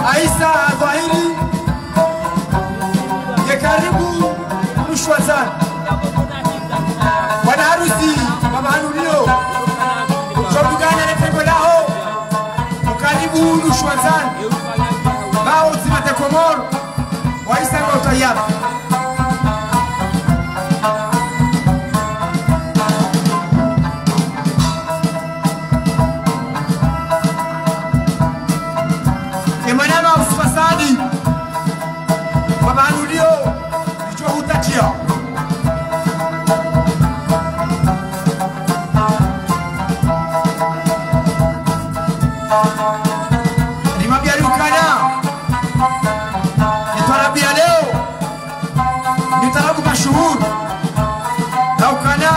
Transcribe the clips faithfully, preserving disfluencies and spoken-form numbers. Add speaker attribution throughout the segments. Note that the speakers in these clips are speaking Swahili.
Speaker 1: Aisa Dhahiri ye karibu rushwa sana. Bwana harusi baba Hanulio chobugana na pepo lao karibu rushwa sana. Bao zimate Komoro waisa kwa utayaba. Emanama usipasadi baba Hanulio nichua hutachia. Rimabia lukana nitarabia leo nitarabu mashuhuru na ukana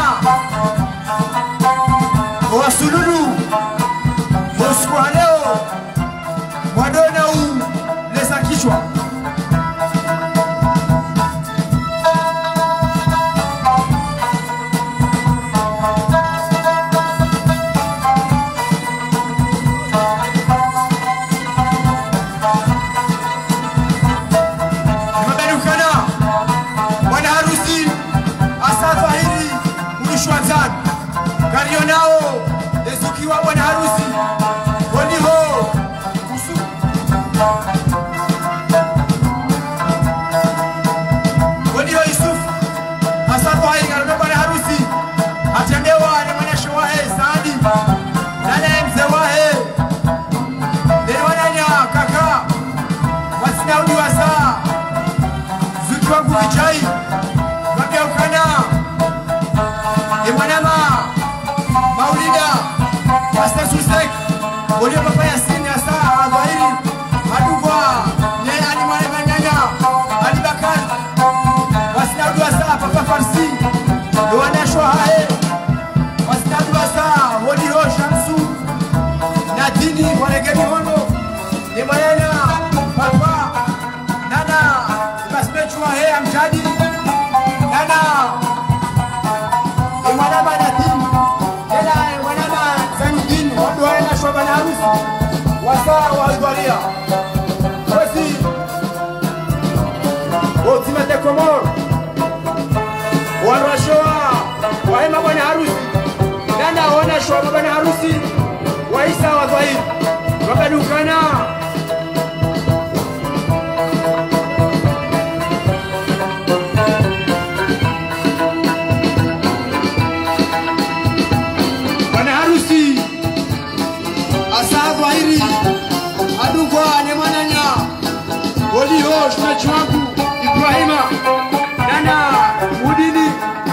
Speaker 1: wasululu Moskwa leo wadona u lesa kichwa. Gario nao ezukiwa bwana harusi woni ho kusu woni ho Yusuf asapo hai gario bwana harusi atendewa na mwanashe wahe Saadi nana mzee wahe dewana kaka wasinaudi wasa zukiwa kukichai wapia ukana Emanama Maulida Pastor Susek Olio Papa Yasin Asa Adwairi Adugwa Ne Animale Manyanya Ali Bakar Wasinadu Asa Papa Farsi Yohana Shohae Wasinadu Asa Olio Shamsu Nadini Waregemi Hondo Emanana Papa Nana Basmechwa He Amjadi Nana Wanama Nadim, ela wanama Zanudin, wadu wana shwaba na harusi, wasa wa Idwalia. Wasi, Otimate Komoro, warwashoa, wahema wana harusi, nana wana shwaba wana harusi, waisa wa Dhahiri, wakadukana. Dhahiri adugwa nemananya waliho shmechi wangu Ibrahima nana Mudini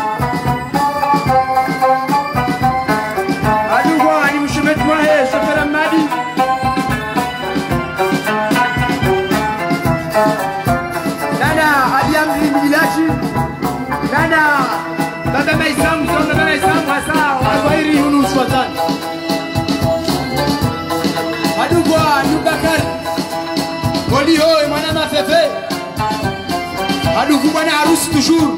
Speaker 1: adugwa ni mshmechi wahe Safara Madi nana Aliamri Milachi nana Baba Maisam Baba Maisam wasa wa Dhahiri Yunus Watan Adugwa Nubakar Waliho Emanama Fefe Adugu bwana harusi toujours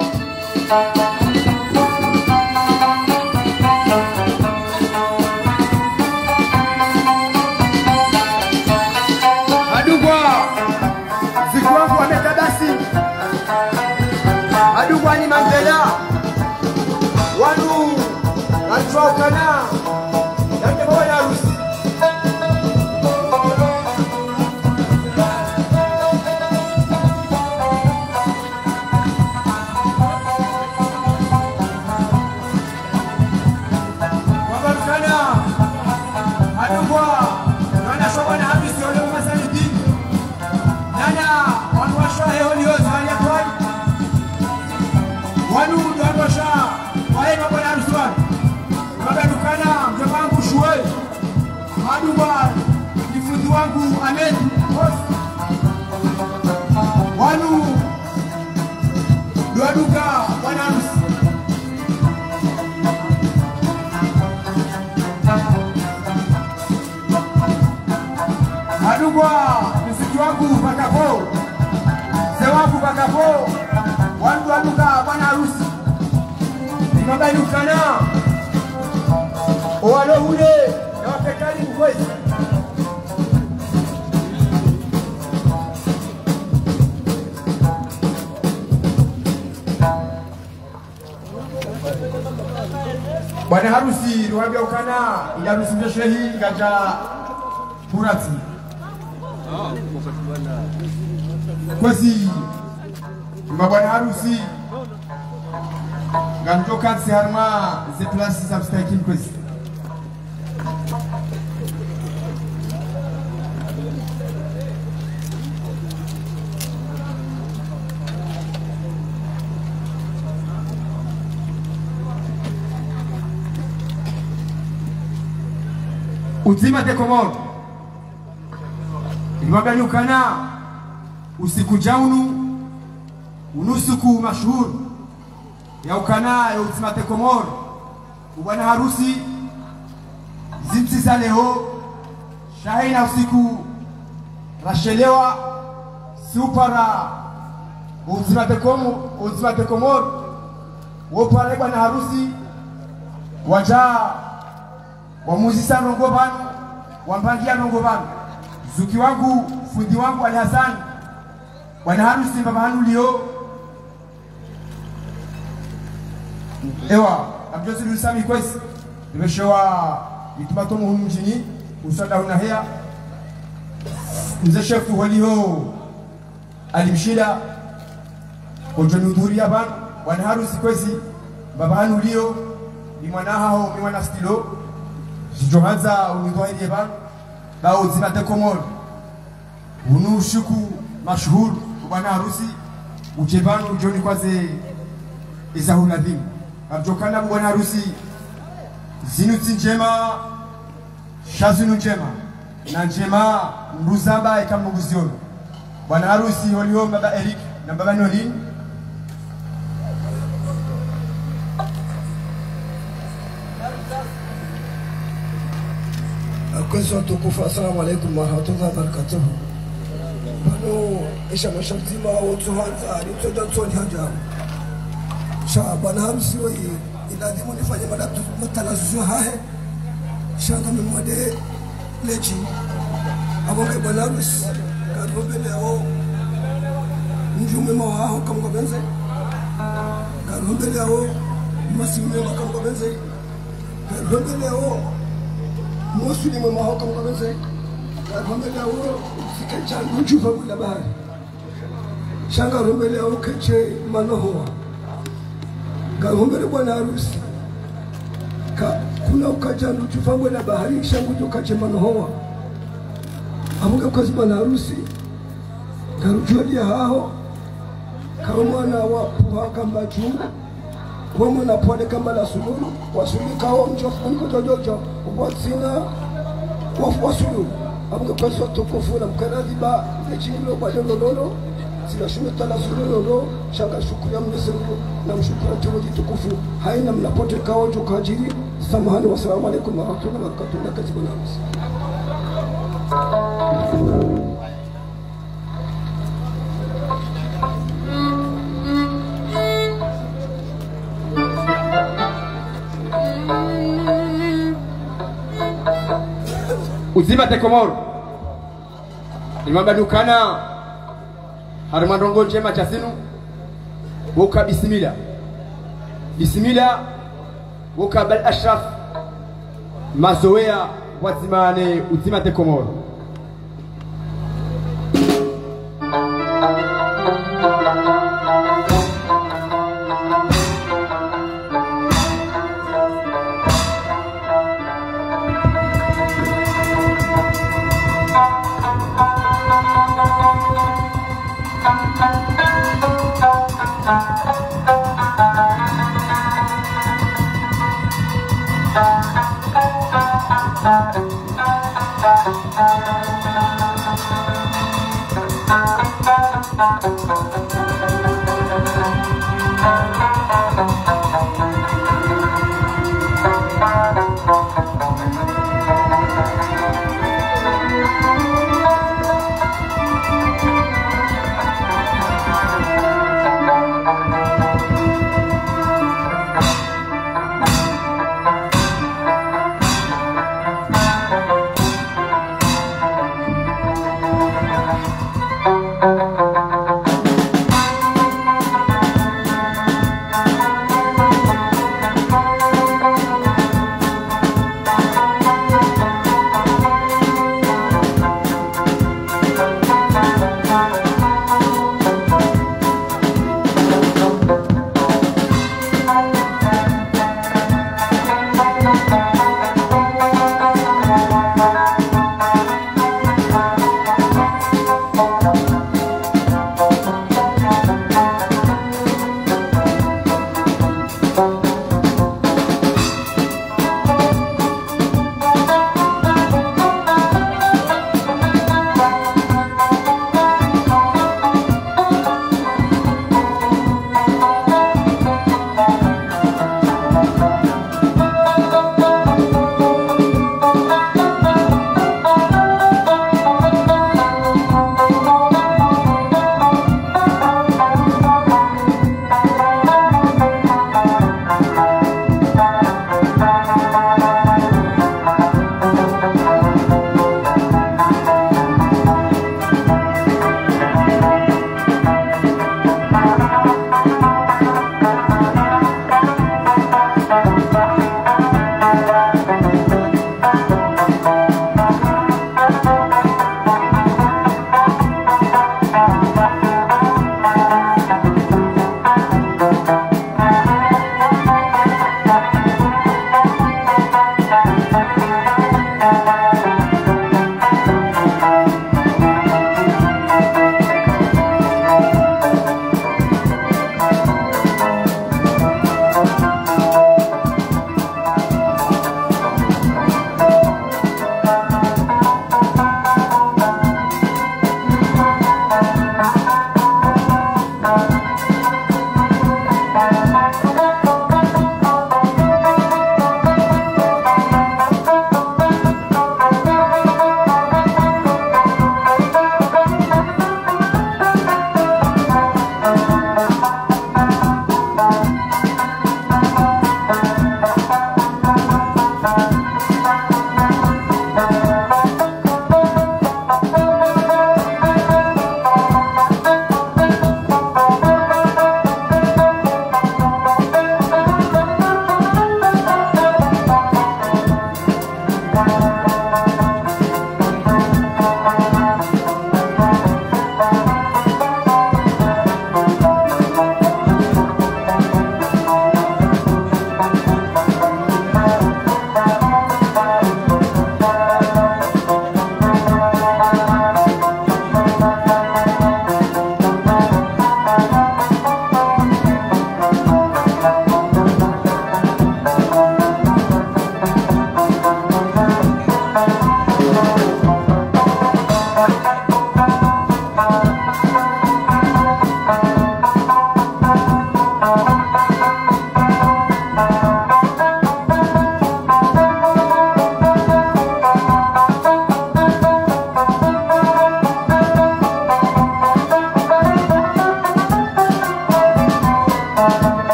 Speaker 1: Adugwa Zikwangu Amekabasi Adugwa ni Mandela Wanu Alfaukana Yake bwana harusi Adugwa jifundi wangu Ahmed wanu duaduka bwana harusi Adugwa mziki wangu Bakapo mzee wangu Bakapo wanu duaduka bwana harusi nimabadukana Owalo ule na wapekali mkwezi bwana harusi ruhabya ukana ila harusi mbeshehi gaja kurati kwasi mabwana harusi gantoka si harma ze place substakin kwasi Uzima de Komoro Ibaganyukana usiku jaunu unusuku mashuhuru ya ukana ya Uzima de Komoro ubwana harusi zimsi za leo shahina usiku rashelewa supara Uzima de Komoro Uzima de Komoro wopara bwana harusi waja wamuzisa nongo banu wampangia nongo banu zuki wangu fundi wangu Ali Hassan bwana harusi baba hanu leo ewa abjosi lusami kwesi nimeshawa itumato muhimu mjini usada una hea mzee shefu walio alimshida ojonudhuria banu bwana harusi kwesi baba hanu leo ni mwana hao ni mwana stilo Johanza unidwaye bana ba Uzima de Komoro unushuku mashuhuru bwana harusi ujebano ujoni kwaze izahuna dhimu abjokana bwana harusi zinuti njema shazinu njema na njema mbuzamba ikamuguziona bwana harusi holio baba Eric na baba Nolin
Speaker 2: Kwezo tukufu, assalamu alaikum wa rahmatullahi wa barakatuh. Bano isha mashamzima wotu hanza ni mtoda mtoni hanja sha bwana harusi wa inadhimu nifanye madatu matalazuzo hahe shanga mimwade leji abonge bwana harusi karubele yao njume mawaho kamgo benze karubele yao masimume makamgo benze karubele yao Mosuli mama hao kama kabisa karambele yao fika changu chufa kula bahari shanga rombele yao keche manohoa karombele bwana harusi ka kuna ukachangu chufa kula bahari shangu tukache manohoa amuka kwa bwana harusi karujulia hao karomwana wa puha kamba chungu Wamo na pwade kama la sululu wasuli kao mchofu niko jojojo watsina wafuasulu abuga kwa tukufu na mkanazi ba echilo kwa lolo sila shumeta la sululu shaka shukuru ya mnesiru na mshukuru tumoji tukufu haina mnapote kao tukajiri samahani wassalamu alaikum wa rahmatullahi wa barakatuh na kazi bwana harusi
Speaker 1: Uzima de Komoro Imabadukana Harumandongo njema chasinu Woka bismillah Bismillah Woka bal ashraf Mazoea wazimane Uzima de Komoro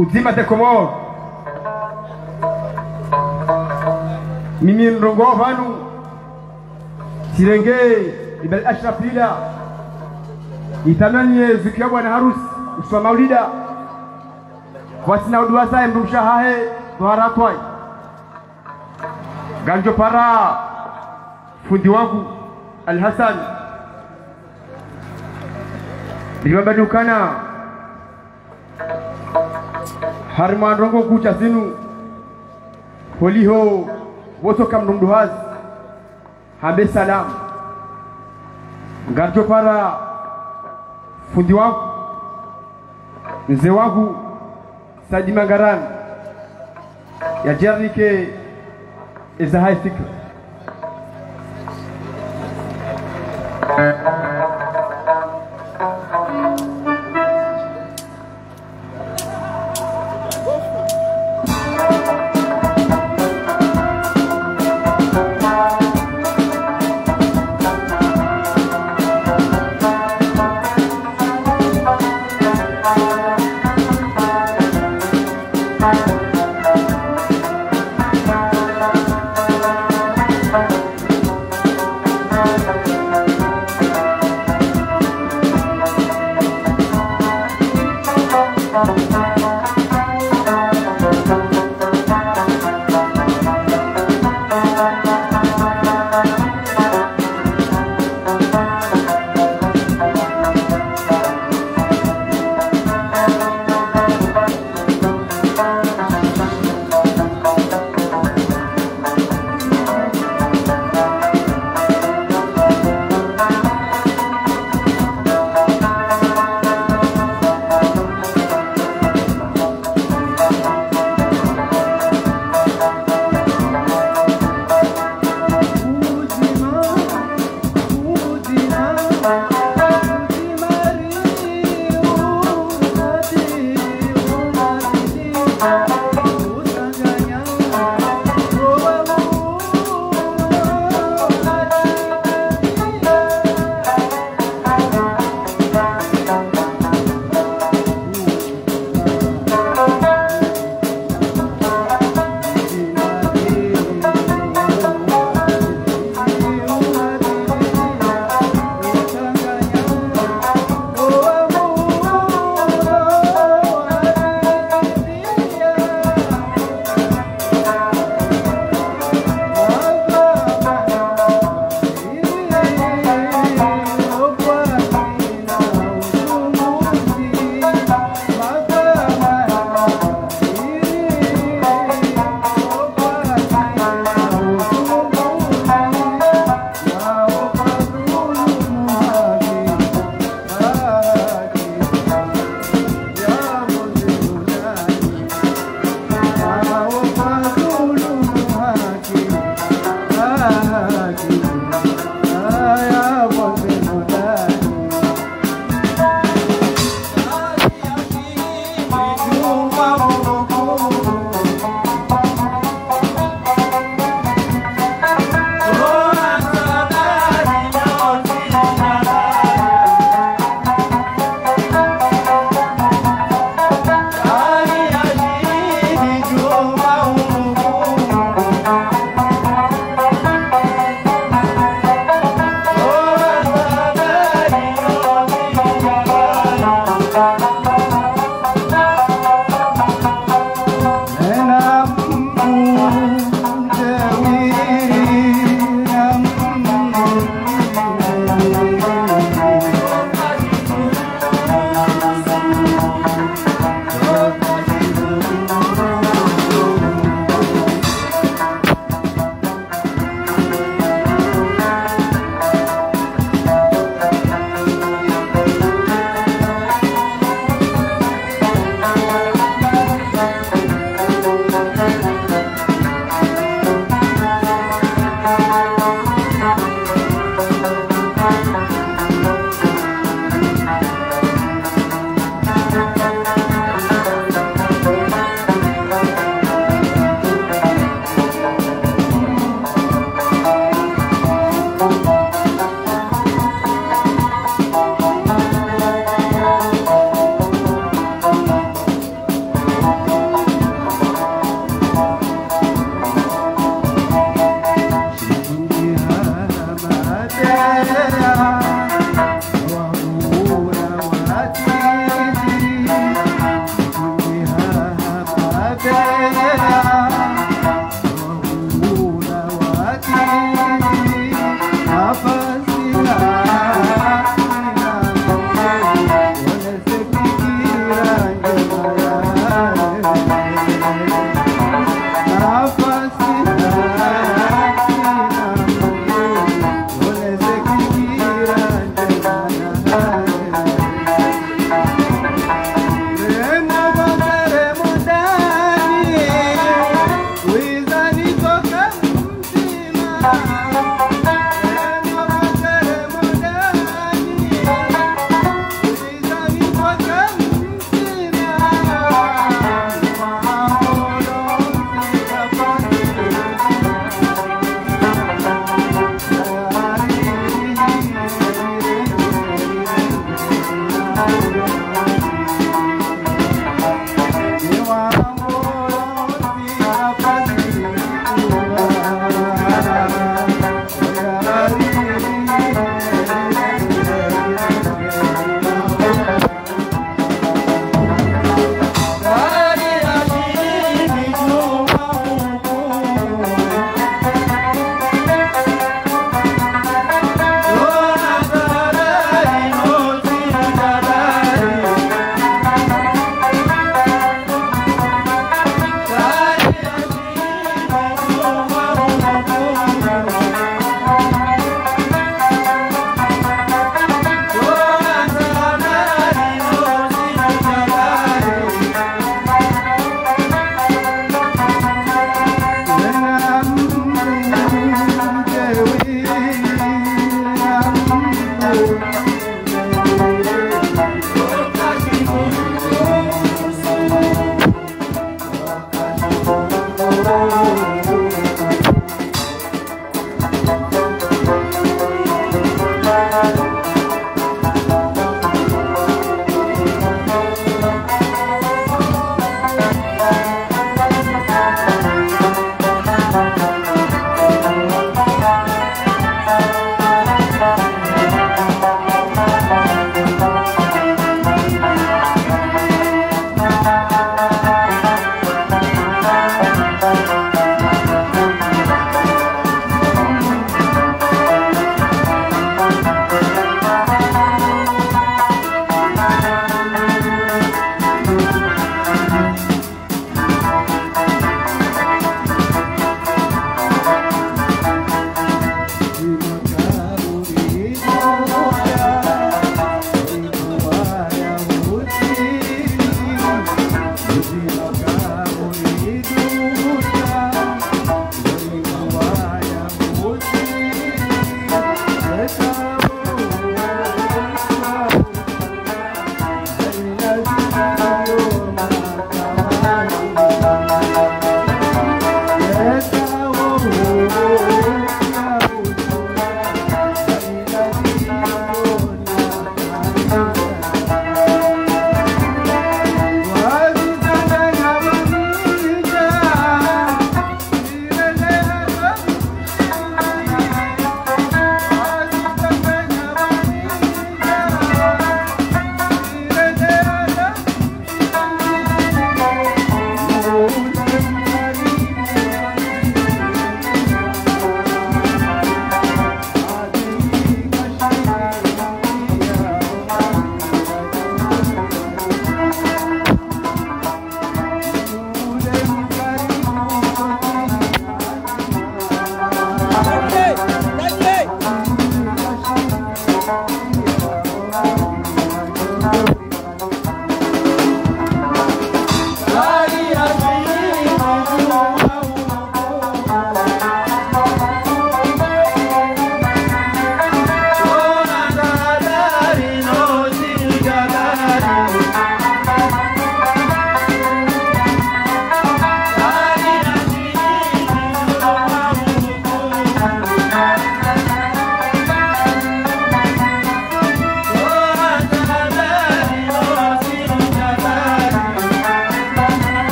Speaker 1: uzima de Komoro mimi ndongo vanu sirenge ibal ashrafila itamanie zikia bwana harusi uswa maulida wasina uduasa mrumshahahe tuharatwai ganjo para fundi wangu Al-Hassan Dibabadukana Harman rongo kucha sinu Holiho woto kam dumduhaz Habe salam Ganjo para fundi wangu mzee wangu Sadi Mangaran ya Jernike Izahai fikra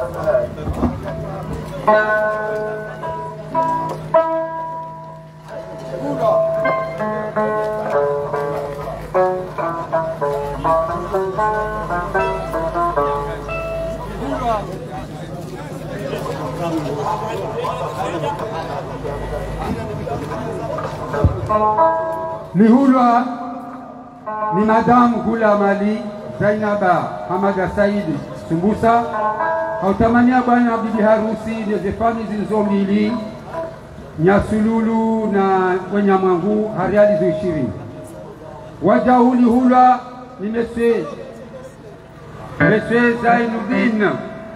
Speaker 3: Lihulwa ni Madamu Gula Mali Zainaba Hamada Saidi Sumbusa, hautamania bwana bibi harusi nezefani zilizo mbili Nyasululu na Wenyamwangu hariali zu ishirini. Wajahu lihulwa ni Mese Mese Zainuddin,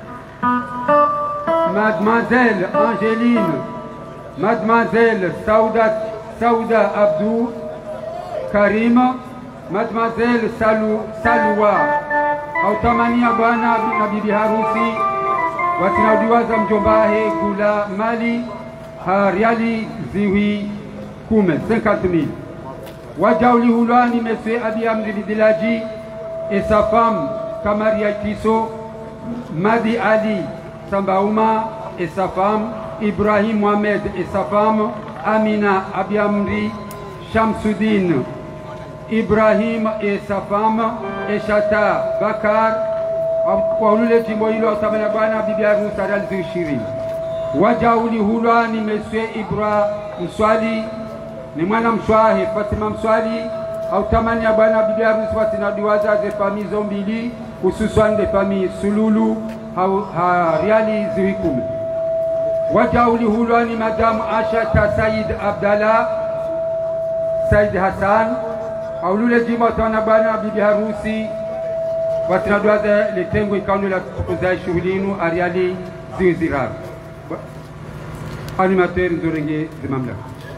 Speaker 3: Mademoiselle Angeline, Mademoiselle Saudat Sauda Abdou Karim, Mademoiselle Salou Salwa, hautamania bwana na bibi harusi watinaudiwaza mjombahe Gula Mali hariali ziwi kume cinquante mille. Wajauli hulani Monsieur Abi Amri Bidilaji et sa femme Kamaria Kiso, Madi Ali Sambaouma et sa femme, Ibrahim Mohamed et sa femme, Amina Abiamri Shamsuddin, Ibrahim et sa femme, Eshata Bakar, Waulule Jimbo Ilo Tabana Bana Bibi Harusi hariali ziwi ishirini. Wajauli hulani Monsieur Ibra Mswali ni mwana mshwahe Fatima Mswali, hautamani ya bwana bibi harusi watinadiwaza ze fami zombili hususan de fami Sululu hariali ziwi kumi. Wajauli hulani Madame Ashata Said Abdallah Said Hassan, haulule jima watana bwana bibi harusi watinadiwaza letengo ikaunu la kukuza shughulinu hariali ziwi ziraru. Animateur Nzorenge Zimamla.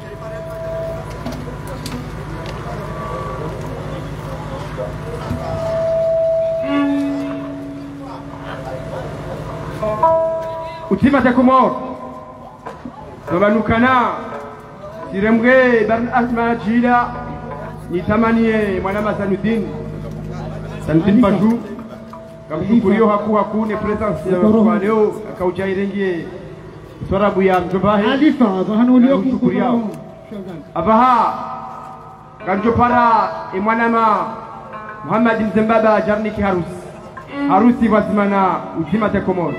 Speaker 3: Utima Takumor Nobanukana Siremge Barn Ahmad Jila nitamanie mwana Sanuddin Sanuddin Baju kamshukuriyo haku haku ne presence ya leo akauchairengie swarabu ya mjobahe alifa bahanulio kukuria abaha kanjopara imwanama Muhammad Mzembaba Jarniki harusi harusi wazimana Utima Takumor.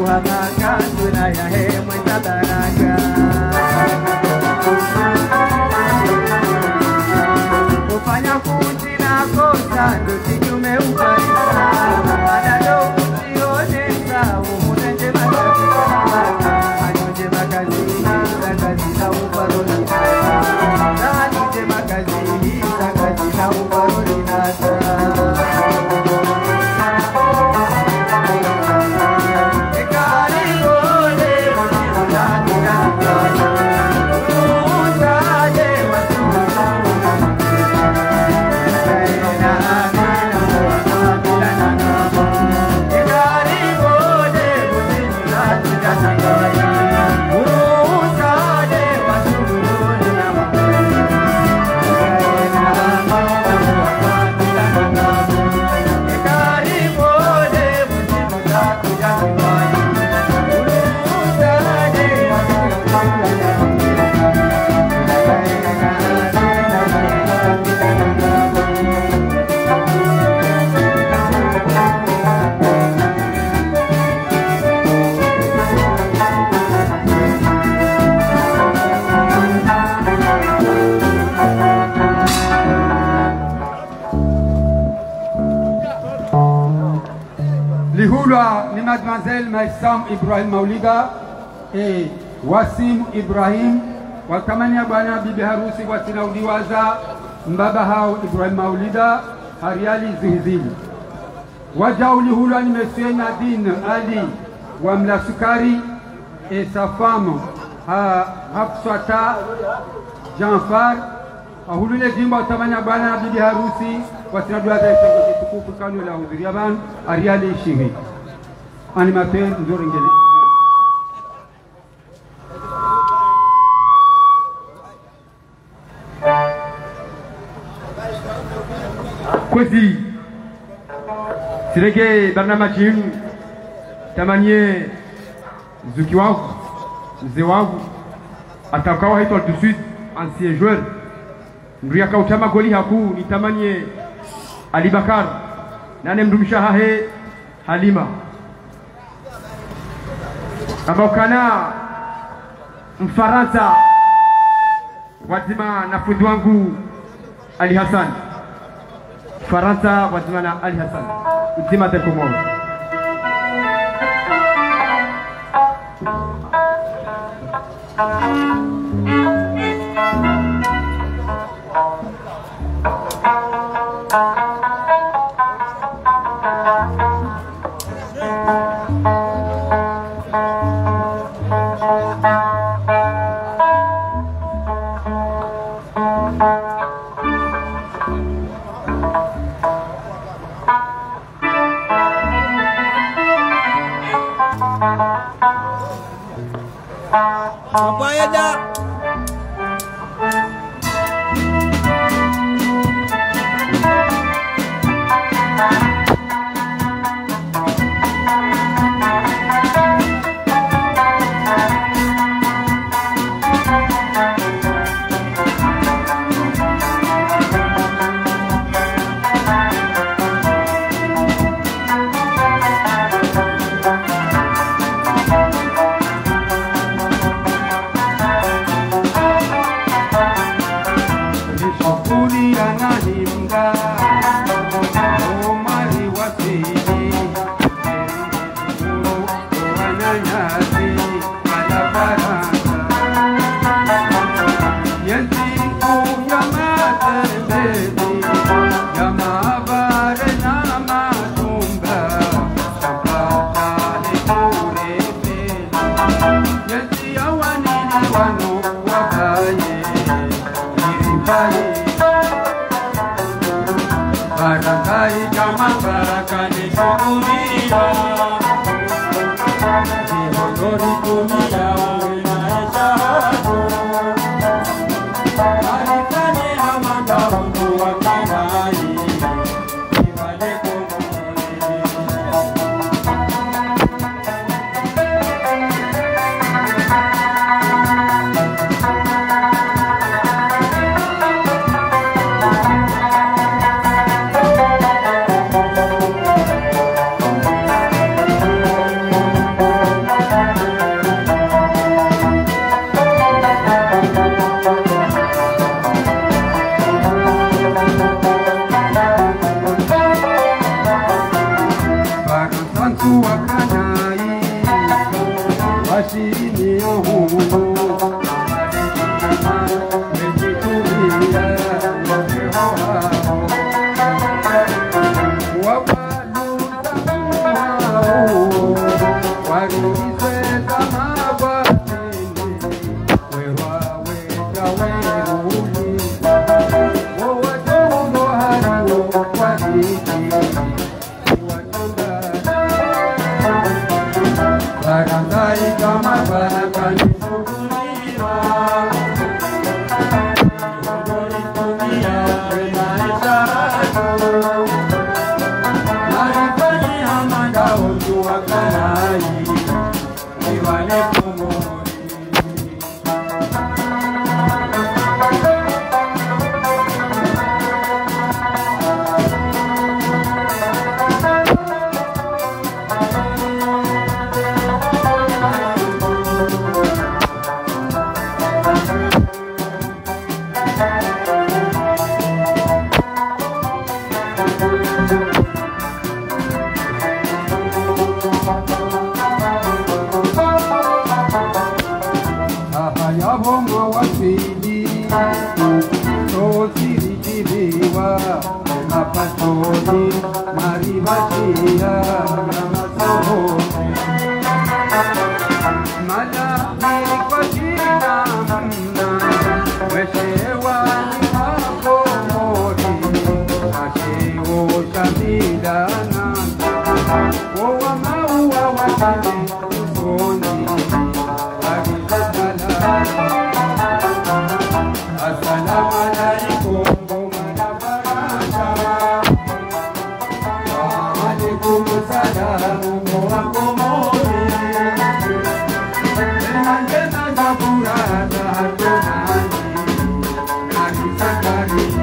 Speaker 4: kuhamaka tunaya hemu tabaraka kufanya kuti na kosa ndo kinyume ufarisa adado kusionesa umunende makazini anyonje makazini kakazina ufarolinasa anite makazini kakazina ufarolinasa
Speaker 3: Lihulwa ni Mademoiselle Maisam Ibrahim Maulida e Wasim Ibrahim wakamania bwana bibi harusi wasinaudiwaza mbaba hao Ibrahim Maulida hariali zihizili wajau lihulwa ni Monsieur Nadine Ali wa Mlasukari e Safam ha Hafsata Janfar ahulule jimba utamania bwana bibi harusi wasinaudiwaza isango tukufu kanu la hudhuria ban hariali shihi animateur nzuri ngele kwezi sireke barnamaji yenu tamanie mzuki wangu mzee wangu atakawa haitwa tout de suite ancien joueur nduya kautama goli haku nitamanie Ali Bakar nane mdumisha hahe Halima ambao kana Mfaransa wazima na fundi wangu Ali Hassan Faransa wazima na Ali Hassan uzima teko moja
Speaker 5: Papaya
Speaker 3: watu wakanai washini uhuru wejitulia wakehoa wabaluzamuhao warizweza mabwatini wewa weja weruli wowajongo hariwo wadiki Barangay kama barangay sukulira Iwadori dunia benaisa Marifani hamanda otu wakanai Iwane kumuri Yabonga wasili Tosiri jibiwa Mapatoni Maribashia Ramasohoni Mala Mirikoshina Mna Weshewa Nimakomori Ashewo Shamidana Owa Maua Wasili Soni Assalamu alaikum Bumana Baraka Wa alaikum salamu Muwakomori Enangena Zabura Zahatonani Nani Sakari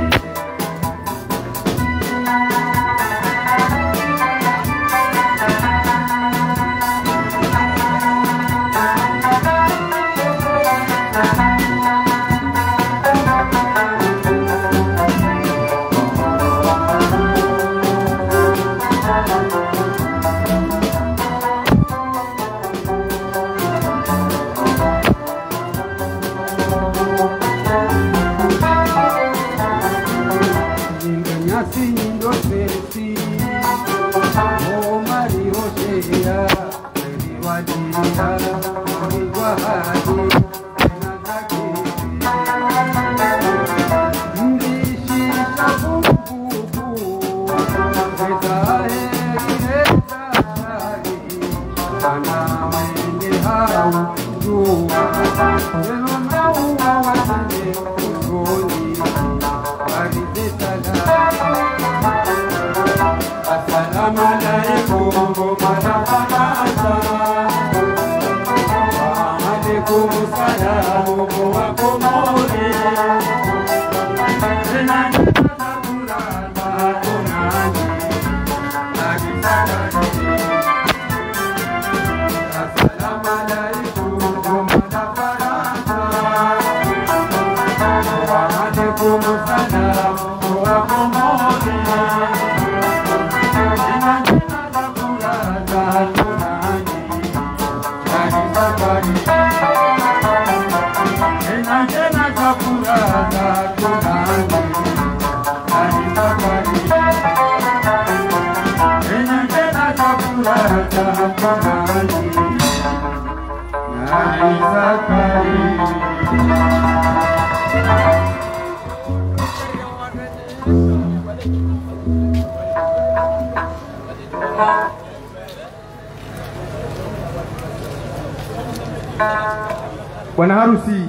Speaker 1: Bwana harusi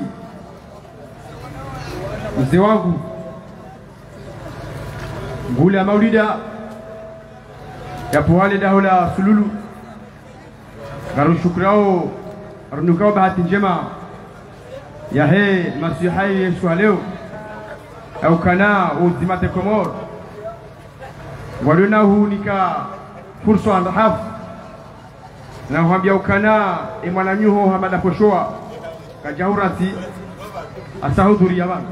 Speaker 1: mzee wangu ngule ya maulida ya puhale dahola sululu garu shukrao arunukao bahati njema ya he masihai yesu leo au kana uzimate komor waluna hunika fursa andahaf na huambia ukana imwananyuho hamada koshoa kajahurati asahudhuri yabantu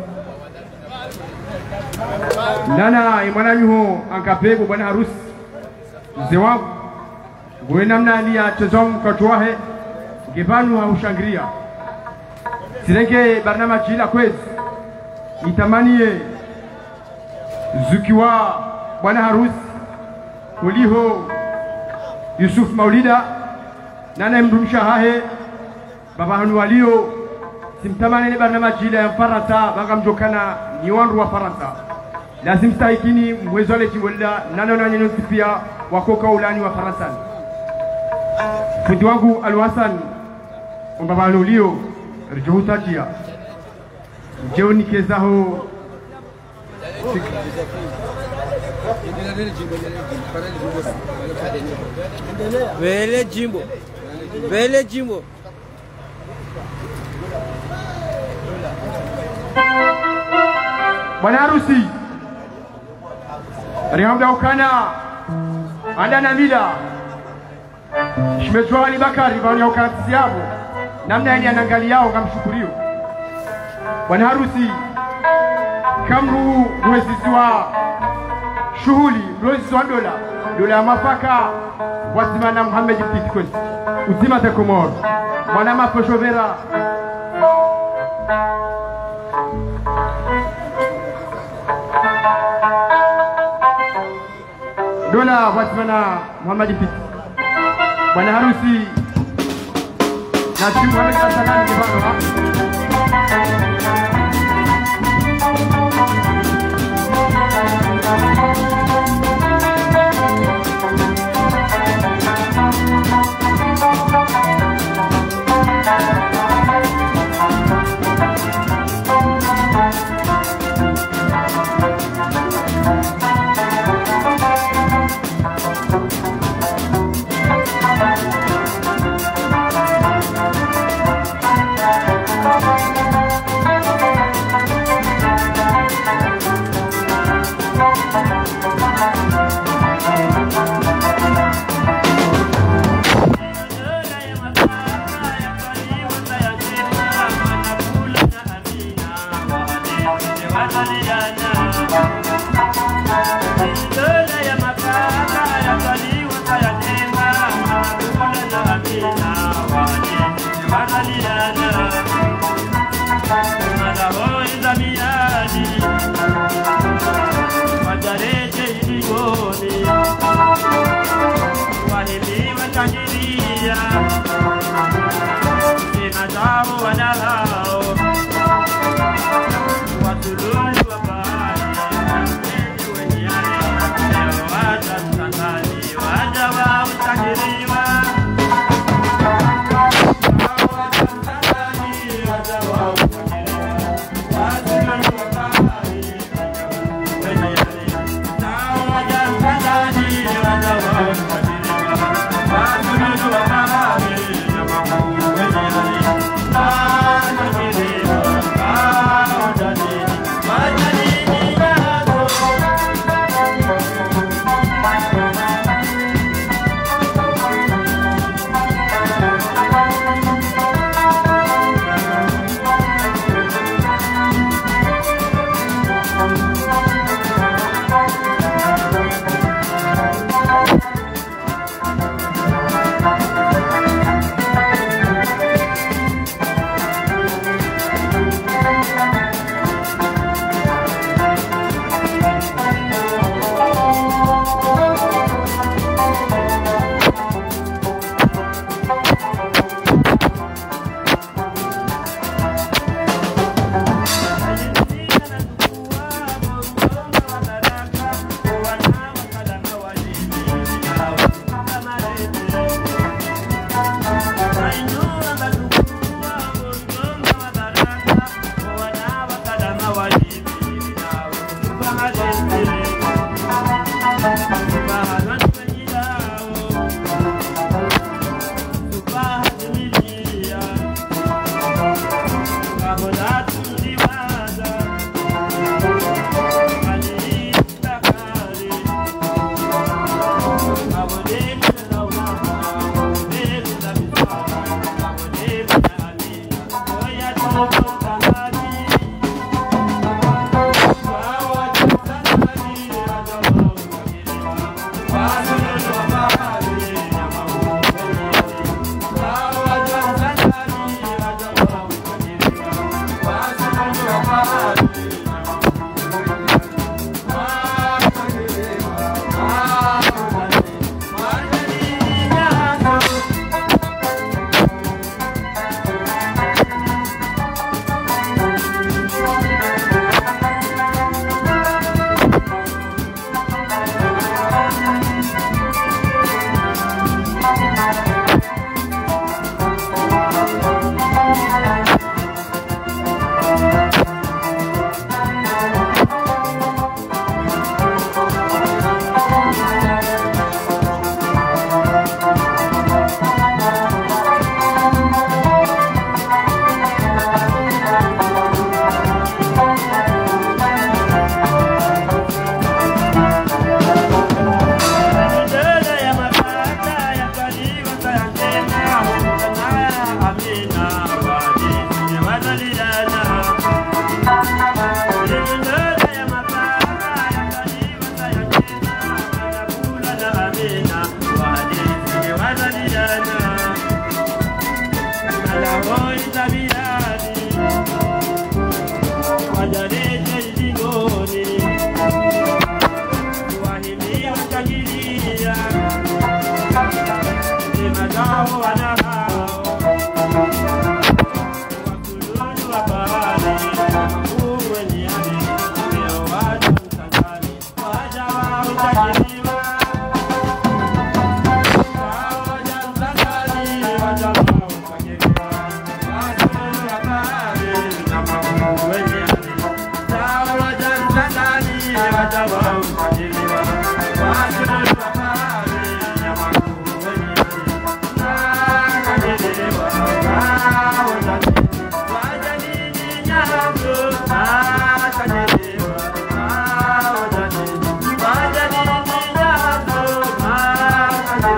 Speaker 1: nana imwananyuho ankapego bwana harusi mzee wangu Gwena mnani ya chezom katuahe Givanu haushangiria Sirenge barnama chila kwezi Itamanie Zukiwa Bwana harusi Uliho Yusuf Maulida Nana mrumsha hahe Baba hanu walio Simtamane ni barnama chila ya Faransa Banga mjokana niwanru wa Faransa Lazim stahikini mwezole chiwelda Nana unanyenyo sipia Wakoka ulani wa Faransa Fundi wangu Al-Hassan Mbaba ulio Rijuhu tajia Njeo nikezaho
Speaker 5: Vele jimbo Vele jimbo
Speaker 1: Bwana harusi Rihamda ukana Anda na mila Shimejua Ali Bakari Bwana ukaratizi yabo Namna yani anangali yao kamshukurio Bwana harusi Kamru mwezizwa Shuhuli Mwezizwa dola Dola ya mafaka Wazima na Muhammad Bitcoin Uzima tekomoro Bwana mafoshovera Dola wazima na Muhammad Bitcoin Bwana harusi Na siku Muhammad Salani Kibano ha
Speaker 6: Bye.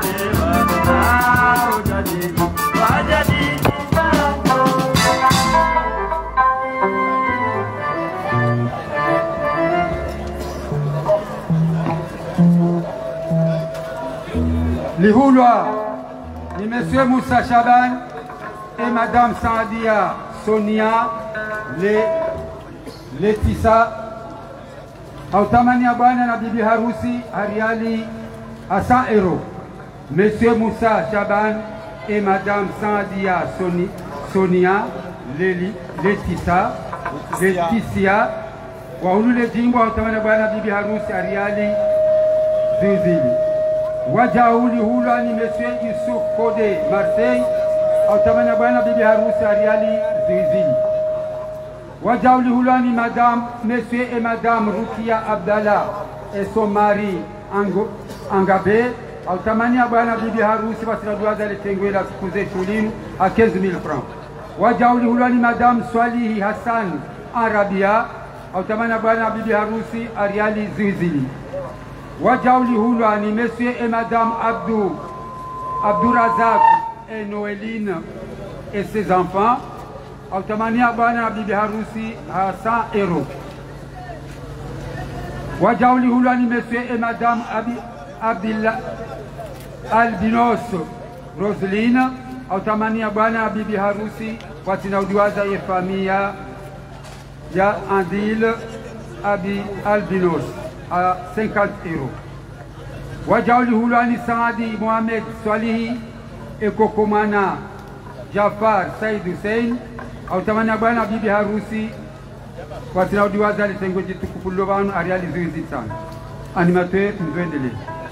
Speaker 3: Lihoulwa ni Monsieur Moussa Chaban et Madame Saadia Sonia le Letisa autamania bwana na bibi harusi Ariali Asaero. Monsieur Moussa Chaban et Madame Saadia Soni, Sonia Leli, Letisa Leticia waulule jimbo autamania bwana bibi harusi Ariali Zuzili. Wajauli hula ni Monsieur Yusuf Kode Marseille autamania bwana bibi harusi Ariali Zuzili. Wajauli hula ni Madame Monsieur et Madame Rukia Abdallah et son mari Ango, Angabe autamania bwana bibi harusi basiraduaza letengwela kuze shulinu à quinze mille francs. Wajauli hula ni Madame Swalihi Hassan Arabia autamania bwana bibi harusi Ariali Zuzili. Wajauli hula ni Monsieur et Madame Abdou Abdourazak et Noéline et ses enfants autamania bwana bibi harusi Hassan Ero. Wajauli hula ni Monsieur et Madame Abi, Abdillah Albinos Roseline autamania bwana bibi harusi watinaudiwaza ye familia ya Andil Abi Albinos à cinquante euros. Wajauli hula ni Saadi Mohamed Swalihi et Kokomana Jafar Said Hussein autamania bwana bibi harusi watinaudiwaza letengoji tukufu banu Ariali Zuzili sana. Animateur mzwendele.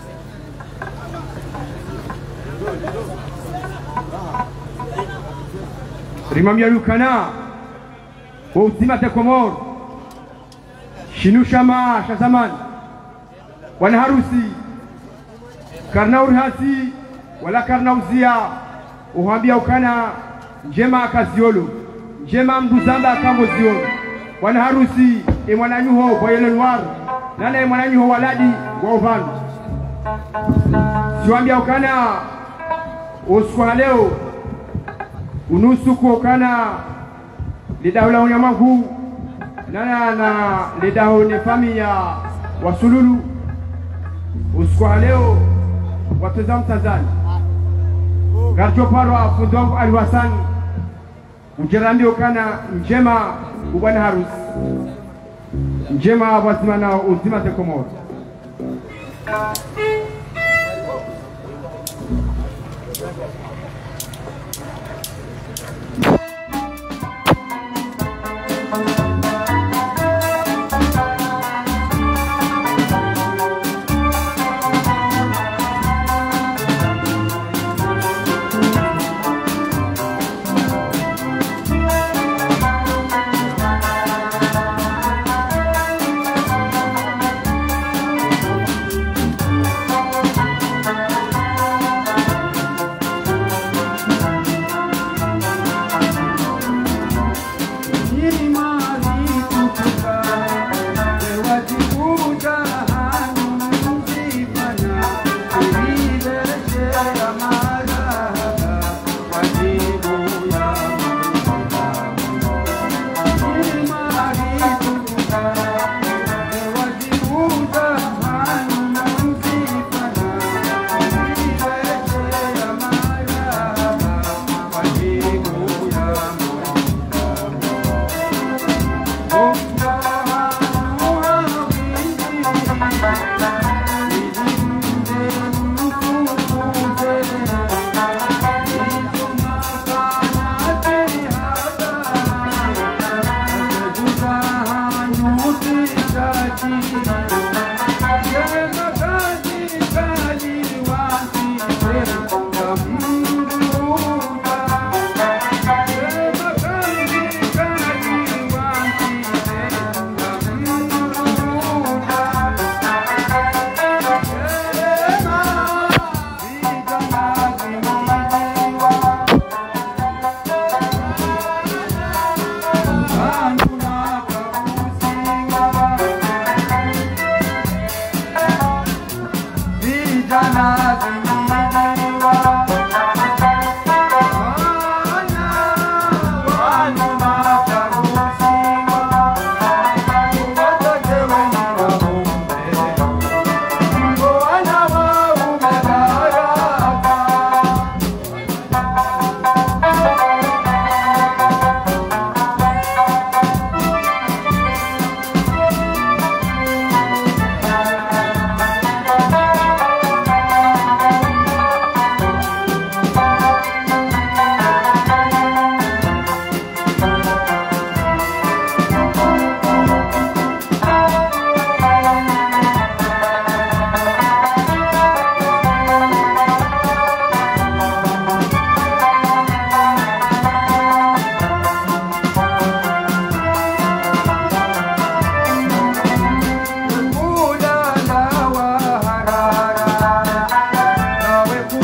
Speaker 1: Rimamia Lukana Uzima Tekomor Shinushama Shazaman wana harusi karna urhasi wala karna uzia uhambia ukana njema akaziolo njema mduzamba akamboziolo wana harusi e mwananyuho kwa yele noir nana e mwananyuho waladi wa uvanu siwambia ukana usiku leo unusu kuokana lidaula unyamagu nana na lidao ni familia wasululu usiku leo watazam Tanzania garjo parwa fundongo alwasani ujerandi ukana njema ubwana harusi njema wasimana uzima Tekomoro.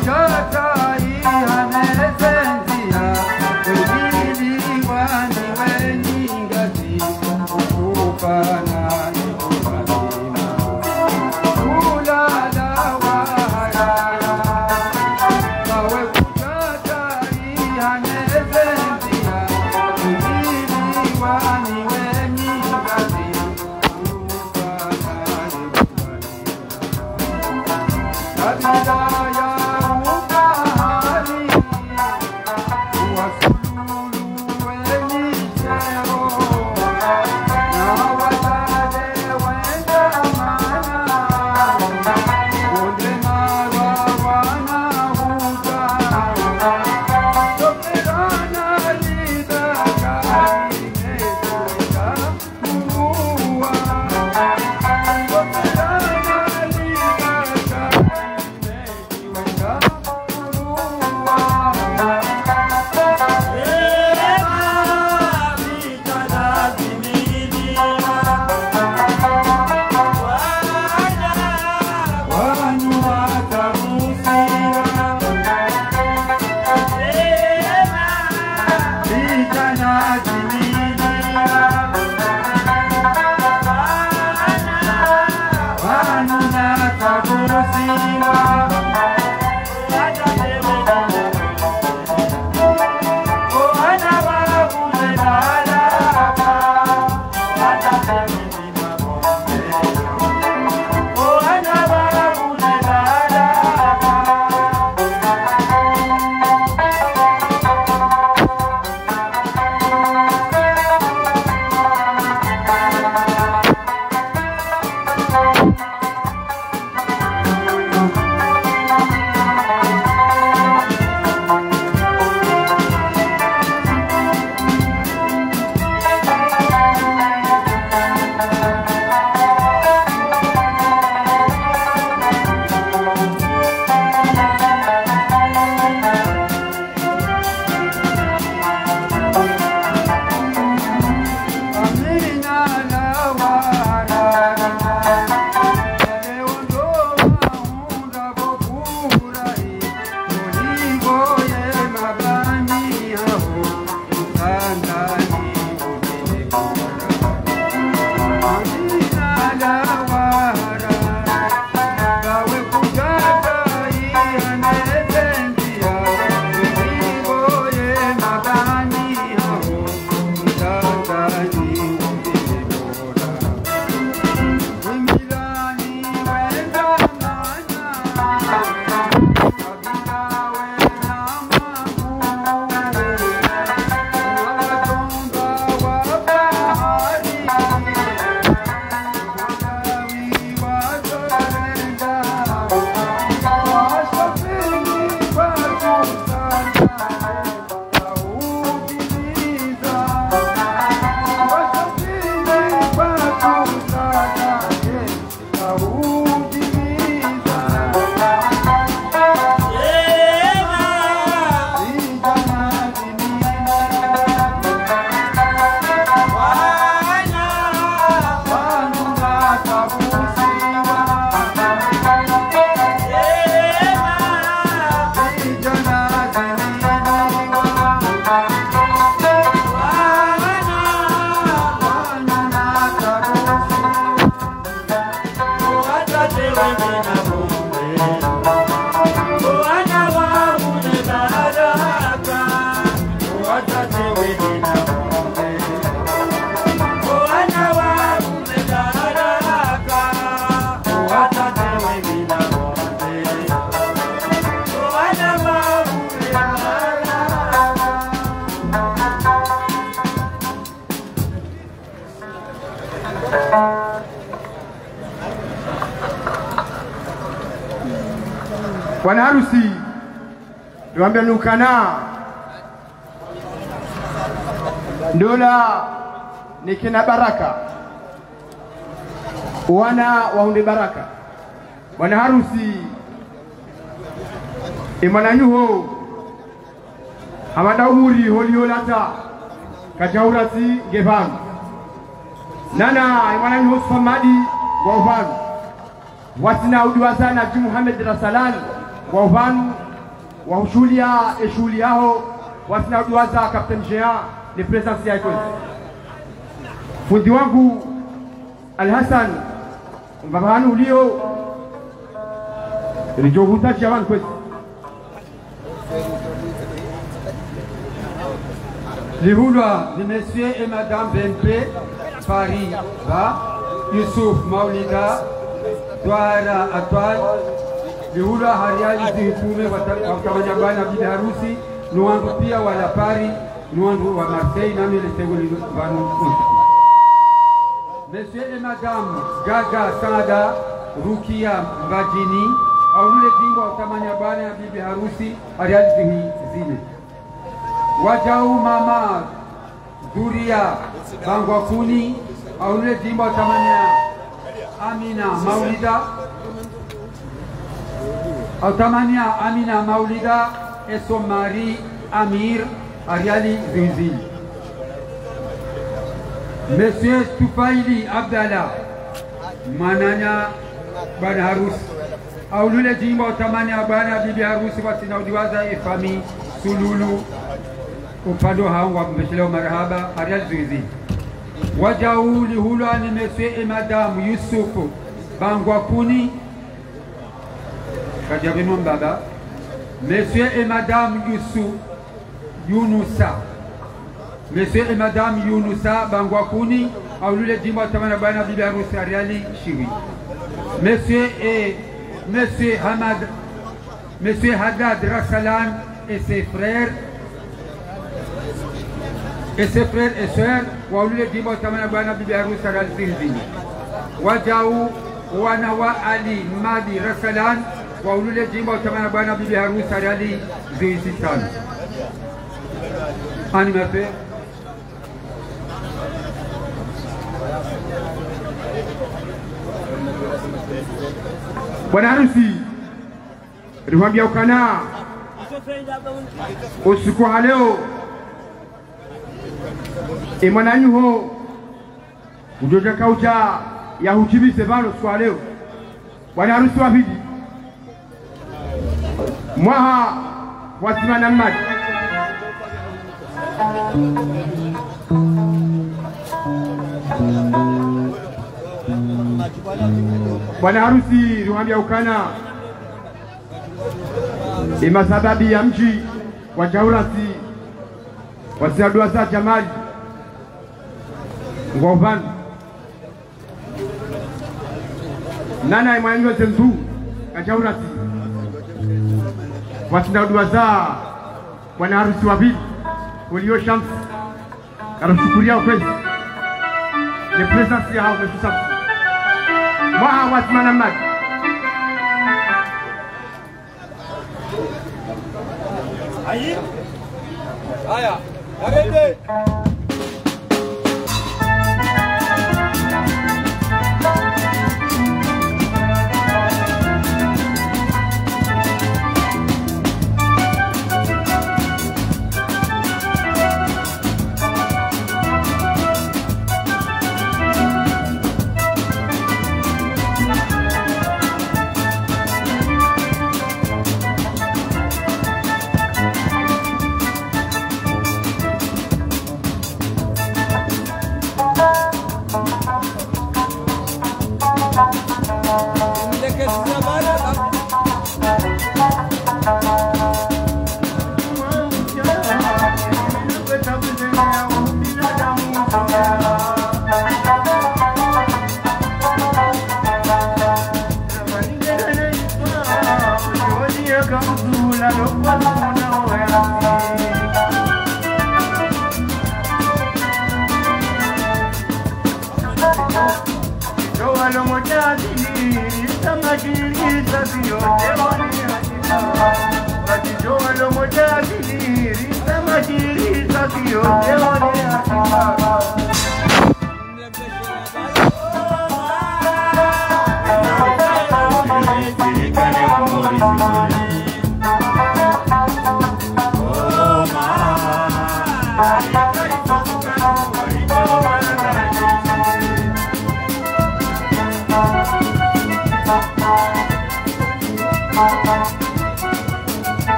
Speaker 1: Bwana harusi niwaambia nukana ndola ni kina baraka wana waunde baraka. Bwana harusi imana nyuho hamada umuri holi holata kajaurati gevanu nana imana nyuho samadi wa uvanu watina udiwazana ji Muhammad Rasalan wa uvanu wahushulia eshuli yao wasina duaza Captain Jean ni presence yako. Fundi wangu Al-Hassan mbabanu ulio rijoguta jaman kwezi les vouloirs de messieurs et madame B N P Paris Ba Youssouf Maulida Douara Atwal les vouloirs hariali zihitume wakamanya bana bibi harusi nuandu pia wala Paris nuandu wa Marseille nami lesegoli banu messieurs et madame Gaga Sada Rukia Mbajini aulule jimbo wakamanya bana bibi harusi hariali zihizile wajau mama Duria Bangwakuni aulule jimbo tamania Amina Maulida autamania Amina Maulida Esomari Amir Ariali Zuzili Monsieur Tufaili Abdallah mananya bana harusi aulule jimbo tamania bana bibi harusi wasinaudiwaza efami Sululu upando hawa mbeshelewa marhaba Arial Zuizi wajau lihulwa ni monsieur et madame Youssouf Bangwakuni kajabinu mbaba monsieur et madame Youssouf Yunusa monsieur et madame Yunusa Bangwakuni aulule jimbo tamana bana bibi harusi Ariali Shiwi monsieur et monsieur Hamad monsieur Haddad Rassalan et ses frères et ses frères et sœurs waulule jimbo tamana bana bibi harusi Al-Zizini wajau wanawa Ali Madi Rasalan waulule jimbo tamana bana bibi harusi Ali Zizitani animateur bwana harusi riwambia ukana usiku wa leo imananyuho ujoja kaucha ya hutibise vano siku wa leo bwana harusi wa vidi mwaha wasimana maji bwana harusi riwambia ukana ima sababi ya mji wa Jaurasi wasiadua saa jamali ngovani nana imanywe zendu ya Jaurasi wasiadua saa bwana harusi wa vidi ulio shamsi karushukuria ukwezi ni presence ya hao mesusabu mwaha wasimana maji
Speaker 6: Aí, olha, arrede.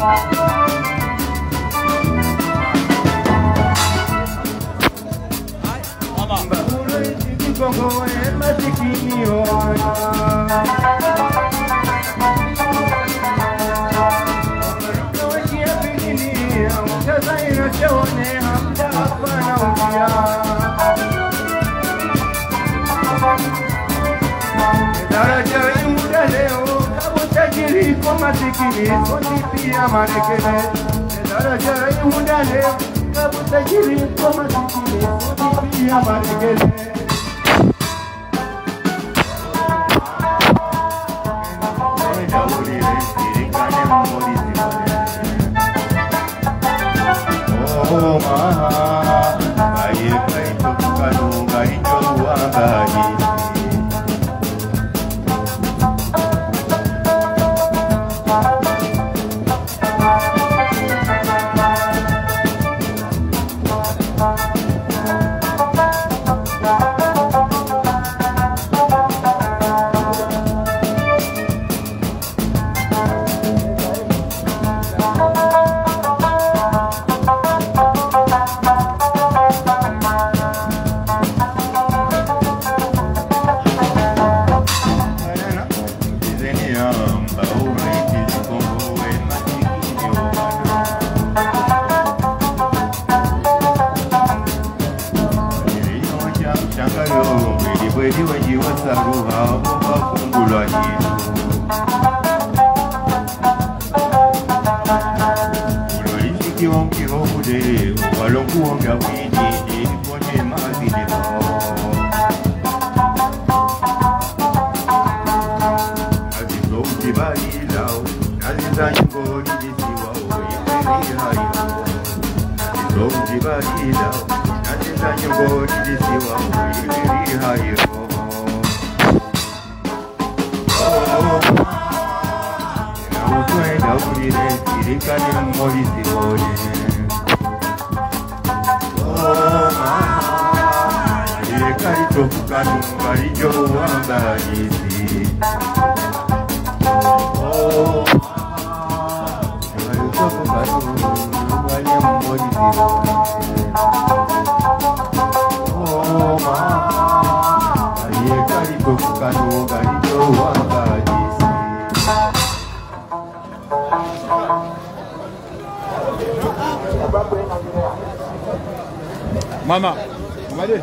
Speaker 6: Mama, mama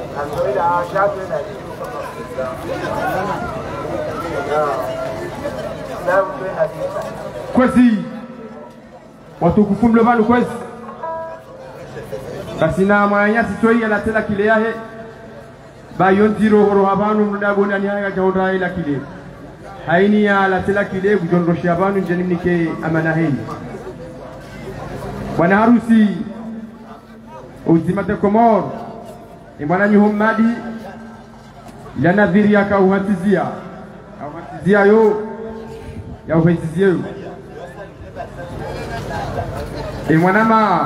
Speaker 1: kwezi watukufu mlo banu kwezi basi na mwanya sitoi ala tela kile yahe bayo ndiro horo habanu mnabona ni haya jaonda ila kile haini ya ala tela kile kujondosha habanu njeni nike amana hii bwana harusi uzima te Komor ni bwana Muhammadi ya nadhiri akauhatizia auhatizia yo ya uhatizia yo e mwanama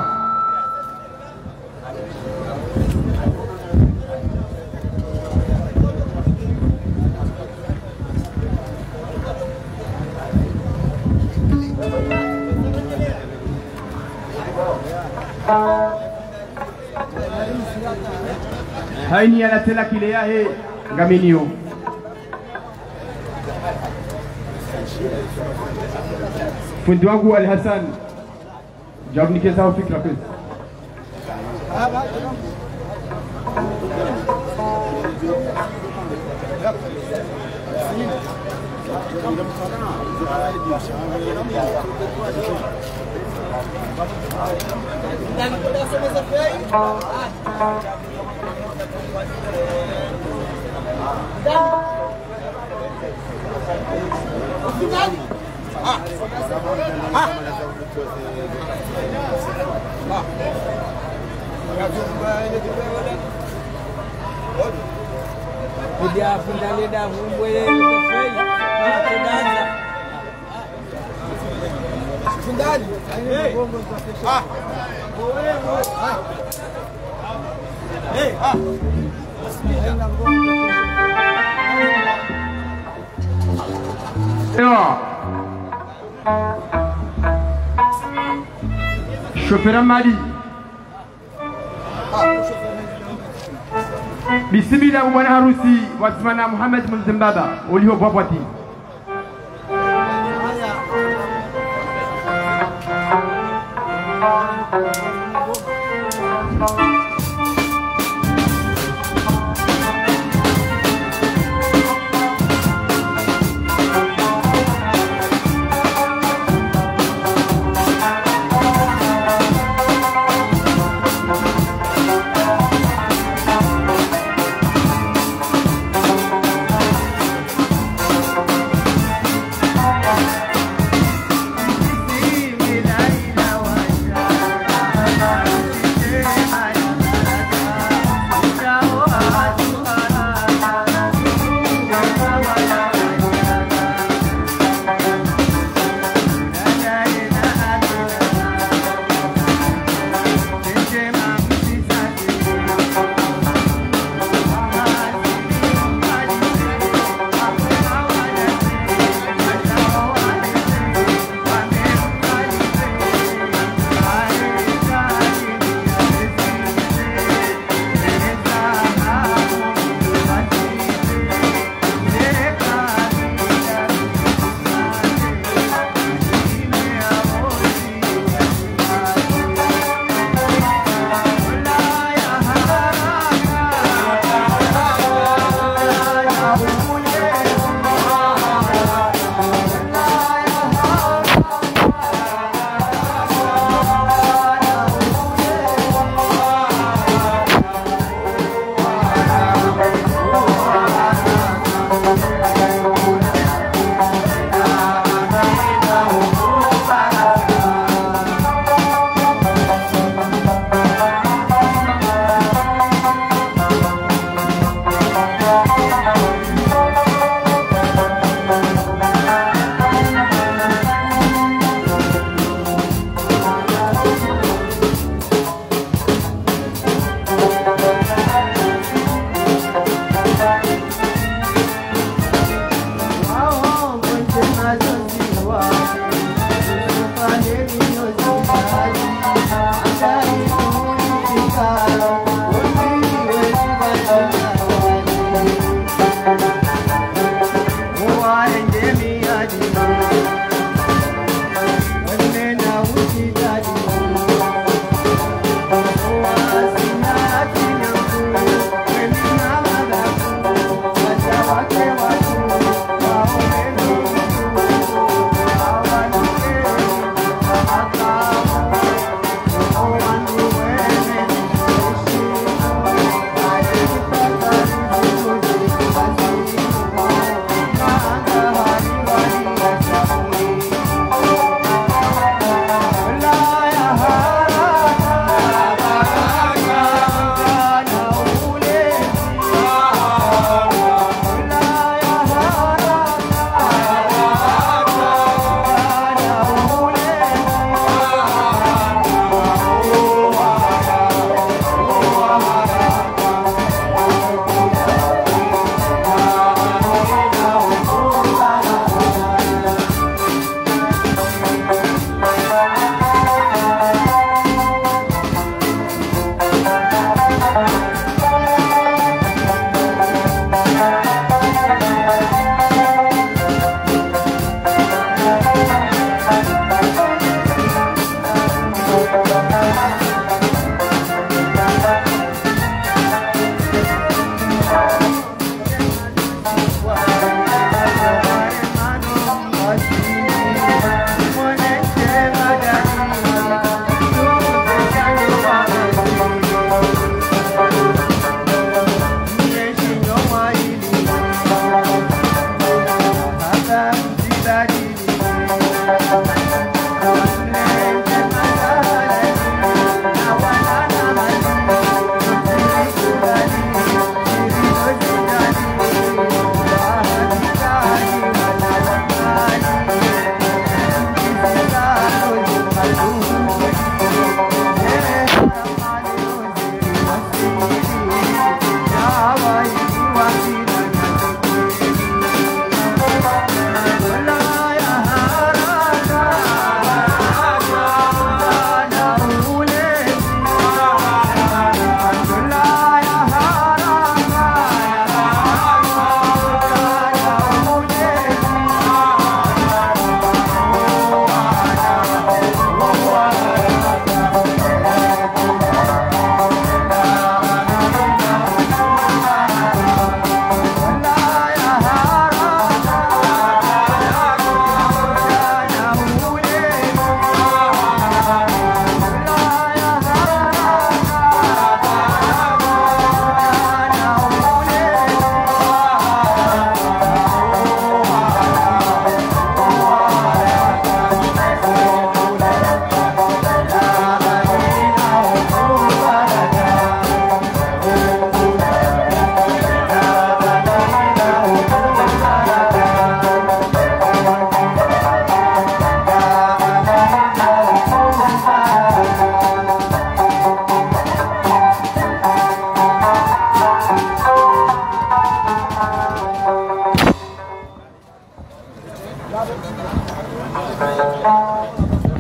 Speaker 1: haini anatela kile yahe ngaminio fundi wangu Ali Hassan jabnike zao fikra kwezi
Speaker 5: Dia fundale da humbwe kofei na kudanza fundali bongo ah eh ah ewa
Speaker 3: Chauffeur Mali. Bismillah bwana harusi wasimana Muhammad Mzimbaba ulio Bwabwati.
Speaker 4: Thank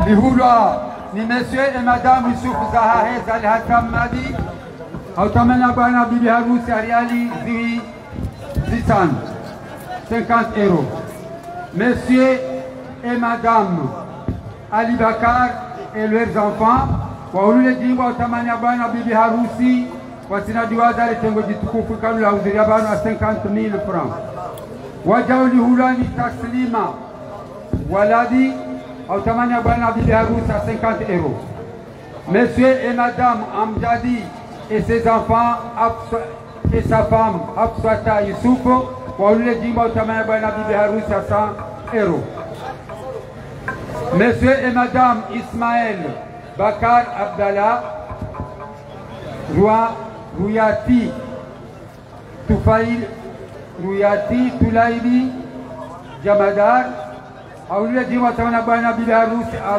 Speaker 3: lihulwa ni Monsieur et Madame Yusuf Zahahe Zalhatam Madi autamana bwana bibi harusi Ariali Ziwi Zitan cinquante euros. Monsieur et Madame Ali Bakar et leurs enfants waulule jimbo autamana bwana bibi harusi wasinadiwaza letengo jitukufu kanula uziria bwana cinquante mille francs. Wajauli hulani taslima waladi autamana bwana bibi harusi à cinquante euros. Monsieur et Madame Amjadi et ses enfants et sa femme Abswata Yusufu waulule jimbo autamana bwana bibi harusi à cent euros. Monsieur et Madame Ismaël Bakar Abdallah Roi Ruyati Tufail Ruyati Tulaili Jamadar Aoulia Dima Tamana Bana Bilarus à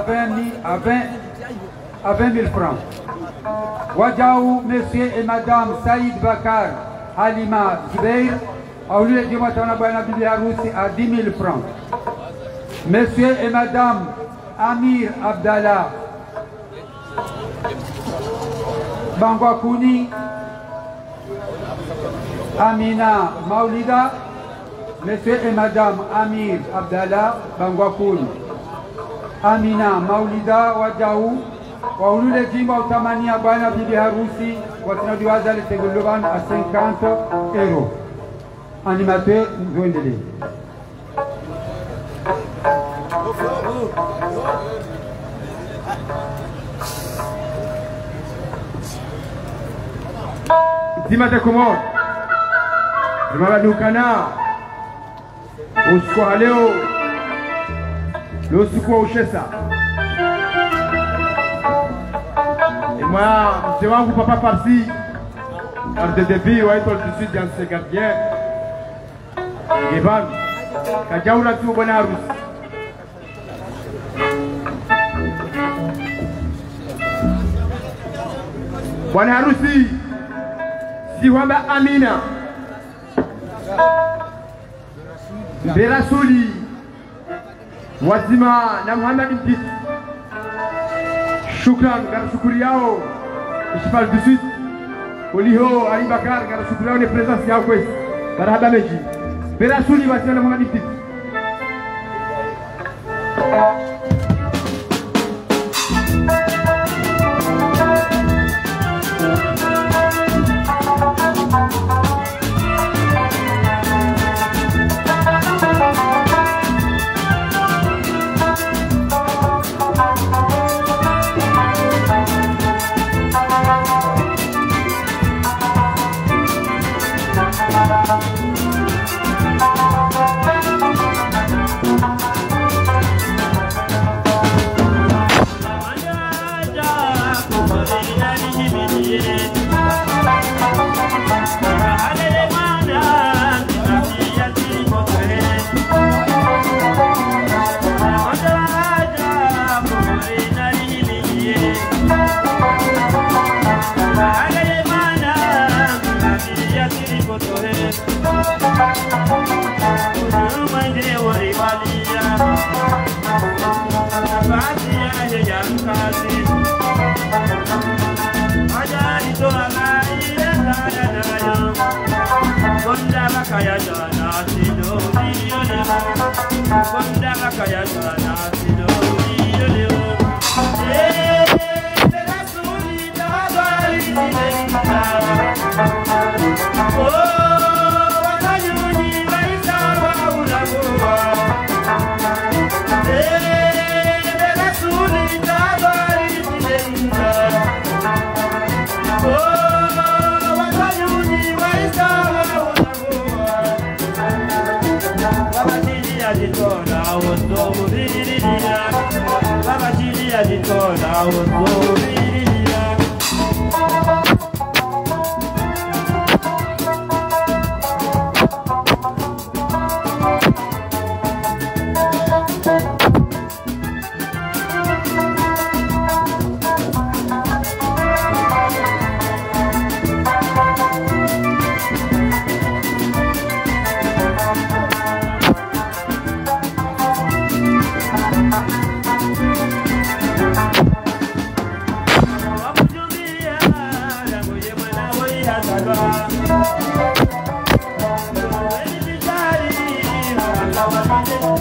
Speaker 3: vingt mille francs. Wajaou Monsieur et Madame Saïd Bakar Halima Zubeir Aoulia Dima Tamana Bana Bilarus à dix mille francs. Monsieur et Madame Amir Abdallah Bangwakuni Amina Maulida, Monsieur et Madame Amir Abdallah Bangwakuni Amina Maulida Wajaou Waulule Jimba Utamania Bana Bibi Harusi Watinadiwaza le Teguluban à cinquante euros. Animateur Ndwendele.
Speaker 1: Zimate Komor Rimaradukana usiku wa leo leo usiku wa ushesa Moi mzee wangu papa Farsi garde de vie wa étoile du sud dans ses gardiens Geban kajaura tu bwana harusi bwana harusi Siwamba Amina Berasuli Wazima na Muhammad Mtiti Shukran gara shukuri yao Ishifal du Sud Oliho Ali Bakar gara shukuri yao ni presence yao kwesi Barahaba meji Berasuli wazima na Muhammad Mtiti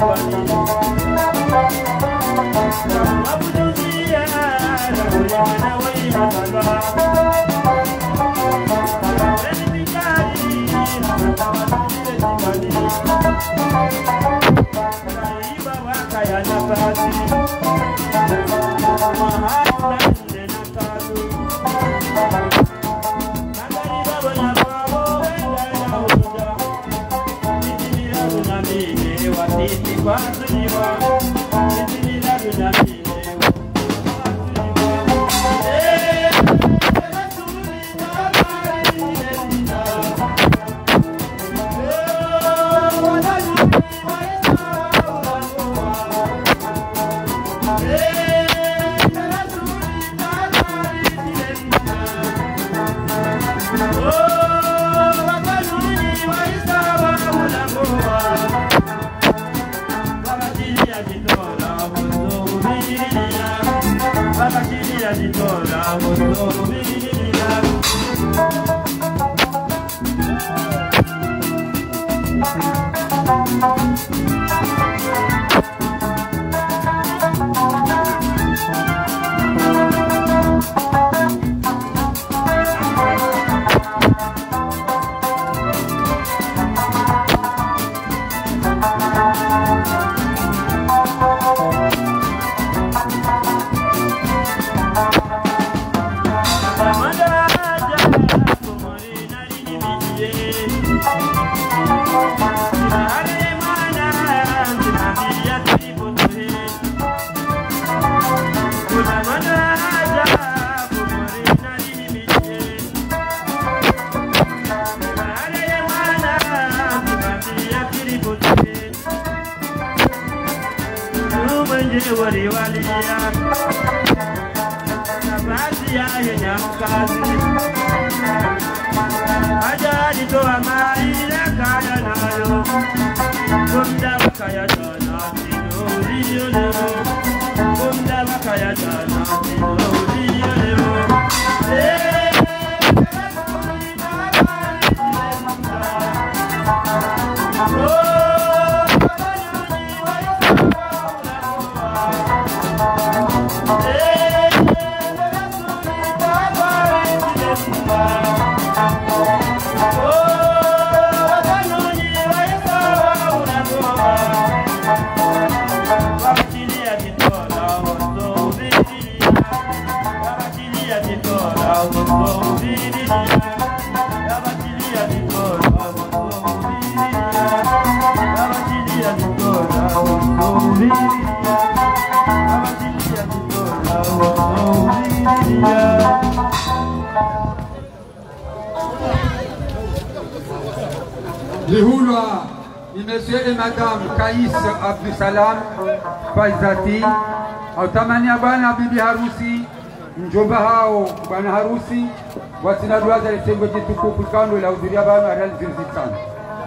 Speaker 3: Les Houlois, monsieur et madame Kaïs Abdusalam Faizati, autamania bwana bibi harusi, mjomba hao bwana harusi, wasinaduaza litengo jitukufu kando la hudhuria bwana real zilizitana.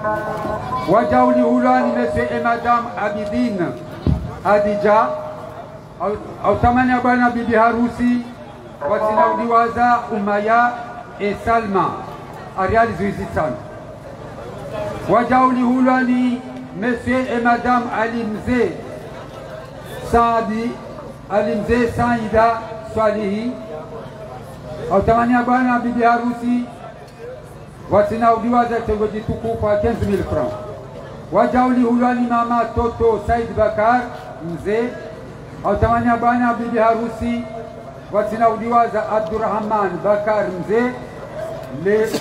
Speaker 3: Wajauli Houlois ni monsieur et madame Abidine Adija, autamania bwana bibi harusi, wasinaudiwaza Umaya et Salma, Arial zilizitana. Wajauli Houlois ni monsieur et madame Alimze Saadi Alimze Saida Swalihi, autamania bwana bibi harusi, wasinaudiwaza tengo jitukufu kwa quinze mille francs. Wajauli Houlois ni mama Toto Said Bakar Mze, autamania bwana bibi harusi, wasinaudiwaza Abdurrahman Bakar Mze le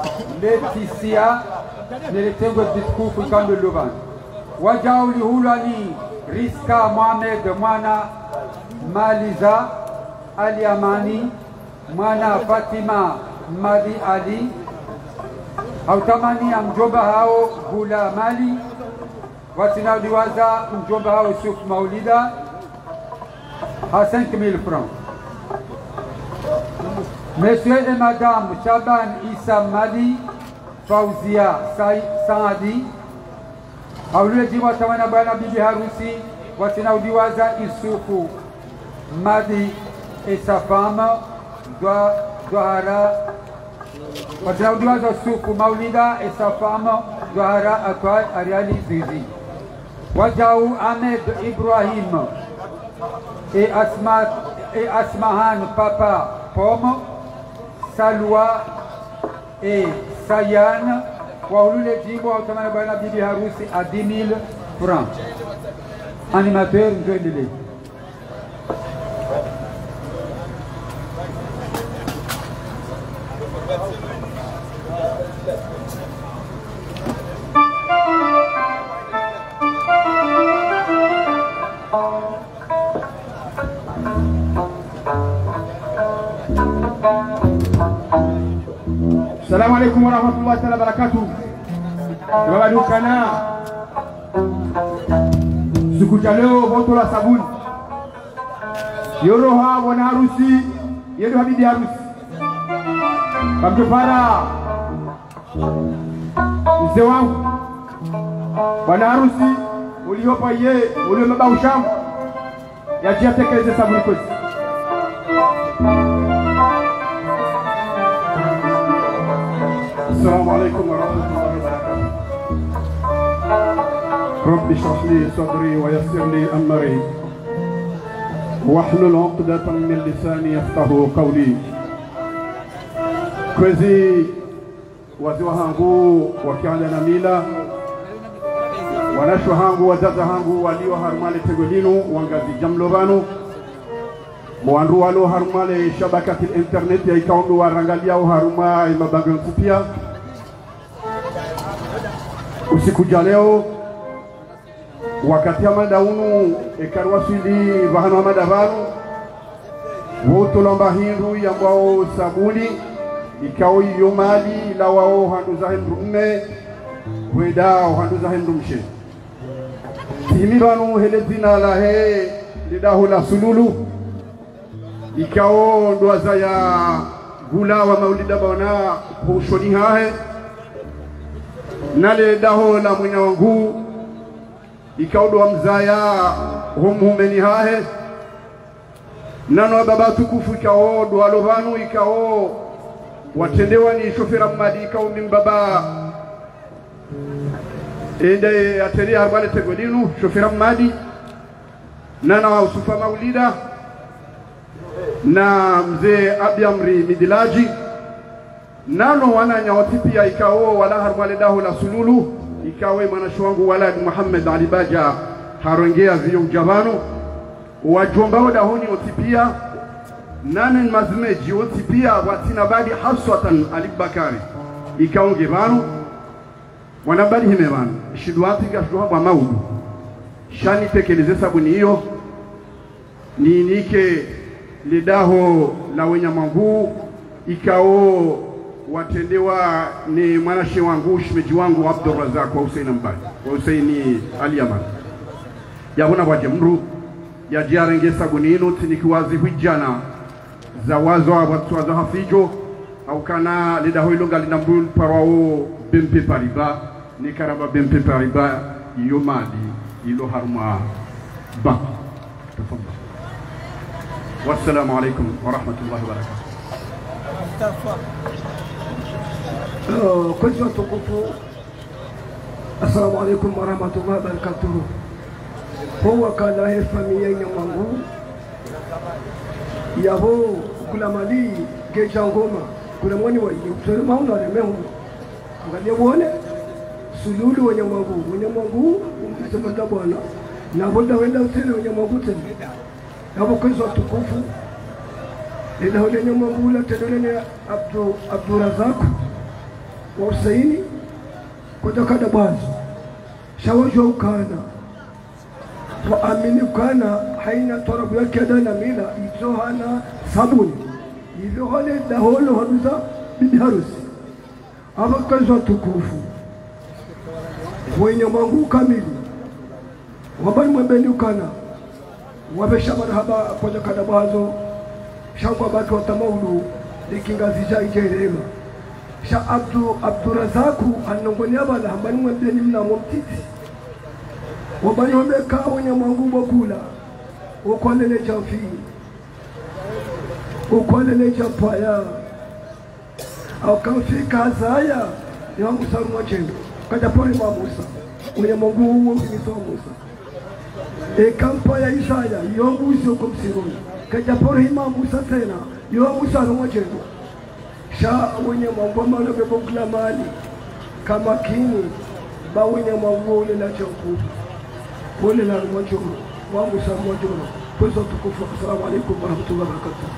Speaker 3: Leticia Nilitengo jitukufu kando Luban. Wajauli Houlois ni Riska Mohamed mwana Maliza Ali Amani mwana Fatima Madi Ali, autamani ya mjomba hao Gula Mali, wasinaudiwaza mjomba hao Yusuf Maulida à cinq mille francs. Monsieur et madame Shaban Issa Mali Fauzia Saadi, aulezi watamana bwana bibi harusi, wasinaudiwaza Isufu Madi et sa femme Dohara, wasinaudiwaza Sufu Maulida et sa femme Dohara Atwal Ariali Zizi. Wajaou Ahmed Ibrahim et, Asma, et Asmahan Papa Pomme, Salwa et Sayan, Waoulou le Djibo, Autamana Bana Bibi Haroussi à dix mille francs. Animateur, Ndouendele.
Speaker 1: Assalamu alaikum wa rahmatullahi wa barakatuh. Babadukana siku cha leo voto la sabuni yoroha bwana harusi yedu habibi harusi kamtopara mzee wangu bwana harusi uliopa ye uliomeba ushamu yajia tekeleze sabuni kwezi.
Speaker 7: السلام عليكم ورحمة الله وبركاته. رب اشرح لي صدري ويسر لي أمري واحلل عقدة من لساني يفقهوا قولي. كوزي wazee wangu wakianza na mila wanashu hangu wazaza hangu walio harmale tegolinu wangazi jamlovano mwandu walo harmale shabakati internet ya ikaundu warangalia haruma imabango kupia usiku jaleo wakati ya madaunu ekarwasili vahano madavanu woto lomba hindu ya mwao sabuni ikao iyo mali la wao handu za hindu mme wedao handu za hindu mshe timibanu hele zina la he lidahu la sululu ikao ndoaza ya gula wa maulida bawana hushoni hahe nale daho la mwina wangu ikao doa mzaya humumeni hahe nano baba tukufu ikao doa lovanu ikao watendewa ni shofera mmadi ikao mimbaba ende ateli harbale tegolinu shofera mmadi nana wa usufa maulida na mzee Abiamri Midilaji nano wana nyawati pia ikao wala harmale dahu la sululu ikawe mwanashu wangu walad Muhammad Ali Baja harongea vio mjabano wajomba wada honi otipia nane mazmeji otipia watina badi haswatan Ali Bakari ikao ngebano wanabadi himebano shiduati gashuwa wa maudu shani tekeleze sabuni hiyo ni nike lidaho la wenyamangu ikao watendewa ni mwanashi wangu shimeji wangu Abdurrazak wa Hussein Mbali wa Hussein Ali Yaman yabona waje mru ya jiarenge sabuni ino tinikiwazi hujana za wazo wa watu wa hafijo au kana lidaho ilonga linambul parao bimpe pariba ni karaba bimpe pariba iyo mali ilo harma ba tafadhali. والسلام عليكم ورحمة الله وبركاته.
Speaker 2: كنت تقول السلام عليكم ورحمة الله وبركاته. هو كان له فمية يومه يابو كل مالي كجانغوما كل ماني وين يصير ما هو نارمه غادي يبونه سلولو ونيمانغو ونيمانغو يتفضل بوانا نابودا وين يصير ونيمانغو تاني yabo kwezo tukufu ila hole nyama ngula tedolene Abdu Abdurazak wa Husaini kutoka Dabazo shawajo ukana wa amini ukana haina torabu yake dana mila izo hana sabuni hivyo hole da holo habiza bibi harusi abo kwezo tukufu wenye mangu kamili wabani mwembeni ukana wabesha marhaba kwa Kadabazo shangwa batu wa tamaulu likingazija ijerema sha Abdu Abdurazaku anongonia bala hambani mwembeni mna mwamtiti wabani wameka wenye mwangu wakula ukwalele jamfi ukwalele jampaya au kamfika zaya ni wangu saru mwachendo kaja pole mwa Musa mwenye Mungu huo mtimizo wa Musa e kampa ya Isaya yongu usio kumsiruni kaja pole ima Musa tena yo Musa rumojego sha mwenye Mungu amalo bebo kula mali kama kini ba mwenye Mungu ule na choku pole na rumojego wa Musa rumojego kwa tukufu. Assalamu alaykum wa rahmatullahi wa barakatuh.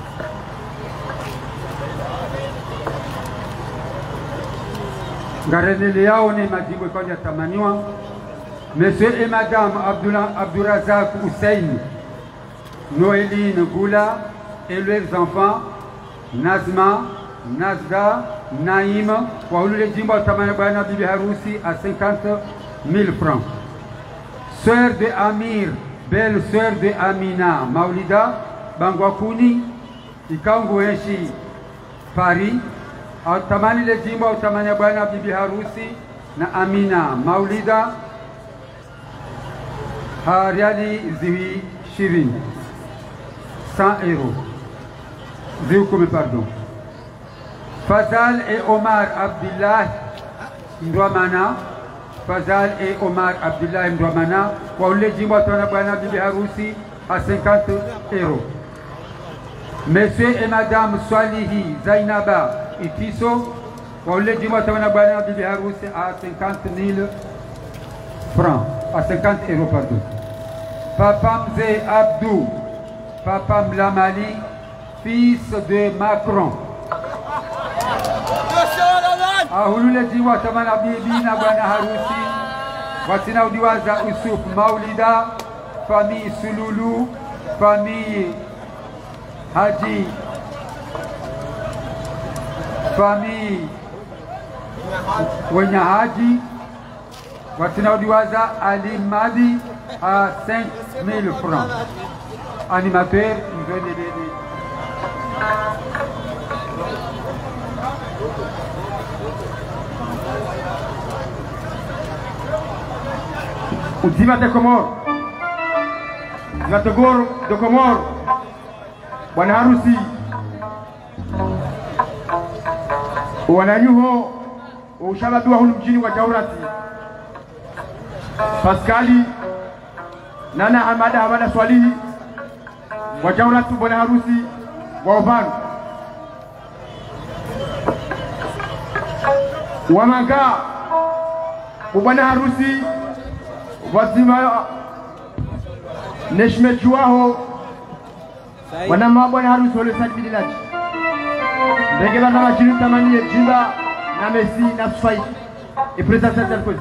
Speaker 3: Ngarenele yao ni majibu kwa tamaniwa. Monsieur et Madame Abdourazak Hussein, Noéline Goula et leurs enfants, Nazma, Nazda, Naïm, pour le Jimbo Tamanabana Bibi Haroussi à cinquante mille francs. Sœur de Amir, belle sœur de Amina, Maulida, Bangwakuni, Ikangu Enchi, Paris, Tamani le Jimbo Tamanabana Bibi Haroussi, na Amina, Maulida, Hariali Ziwi Shirin, cent euros. Ziwi pardon. Fazal et Omar Abdullah Ndouamana, Fazal et Omar Abdullah Ndouamana, pour le Jimbo Tamanabana Bibi Haroussi à cinquante euros. Monsieur et Madame Swalihi Zainaba Itiso, pour le Jimbo Tamanabana Bibi Haroussi à cinquante mille francs, à cinquante euros, pardon. Papa Mze Abdou, Papa Mlamali, fils de Macron. Ahulule Jiwa Tamana Bibi na Bwana Harusi, Watina Udiwaza Usuf Maulida, famille Sululu, famille Haji, famille Wenya Haji, Watina Udiwaza Ali Madi à cinq mille francs. Animateur, il veut l'aider.
Speaker 1: Uzima de Komoro, Natogoro de Komoro, Bwana Harusi, wananyuho ushabadua hunu mjini wa Jaurati, Paskali, Nana Hamada Hamada Swalihi, wa Jaurati Bwana Harusi, wa Ovanu, Wamanga, Bwana Harusi, wazima neshmejuaho wanama Bwana Harusi wale sajidilati begela na majini tamani jimba na Messi na Sufai e presenter telefone.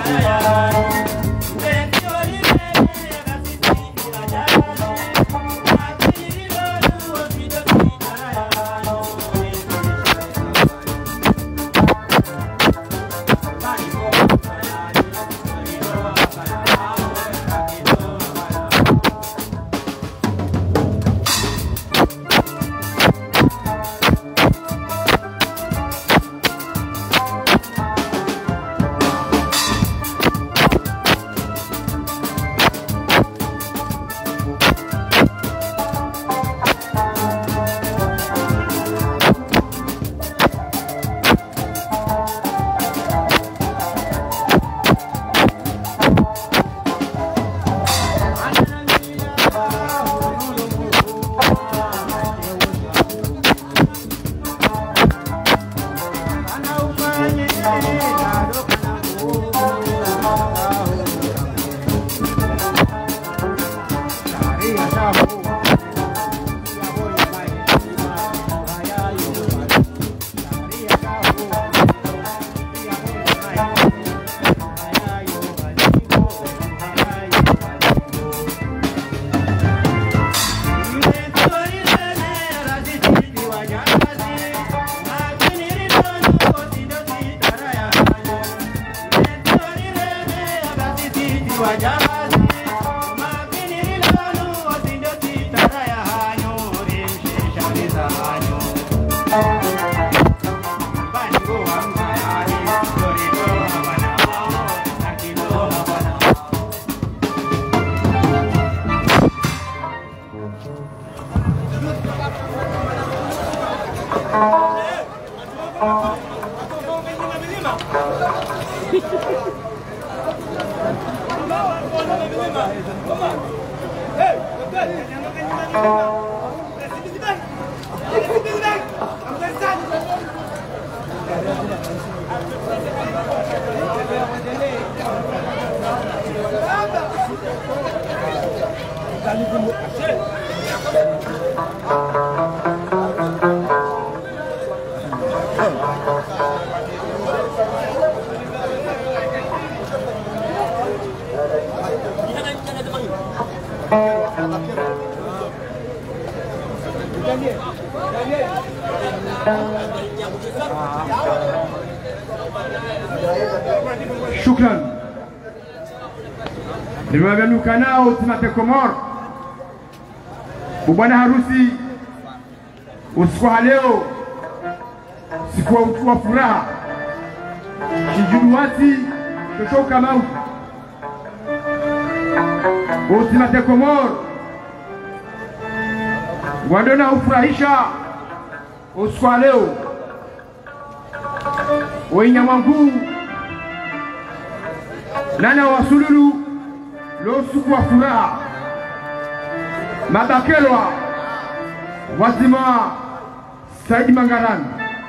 Speaker 7: Shukran. Nimewanuka nao Timate Komor. Bwana harusi usiku wa leo siku wa utu wa furaha. Kijuduati kutoka mauti. Timate Komor. Wadona ufurahisha usiku wa leo. Wenyamwangu nana wasululu lo siku wa furaha. Mabakelwa wazima Saidi Mangarani.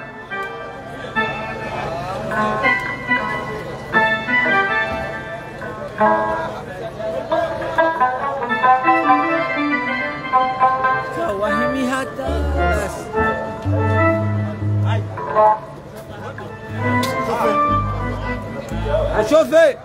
Speaker 5: Wahimi hata Achofe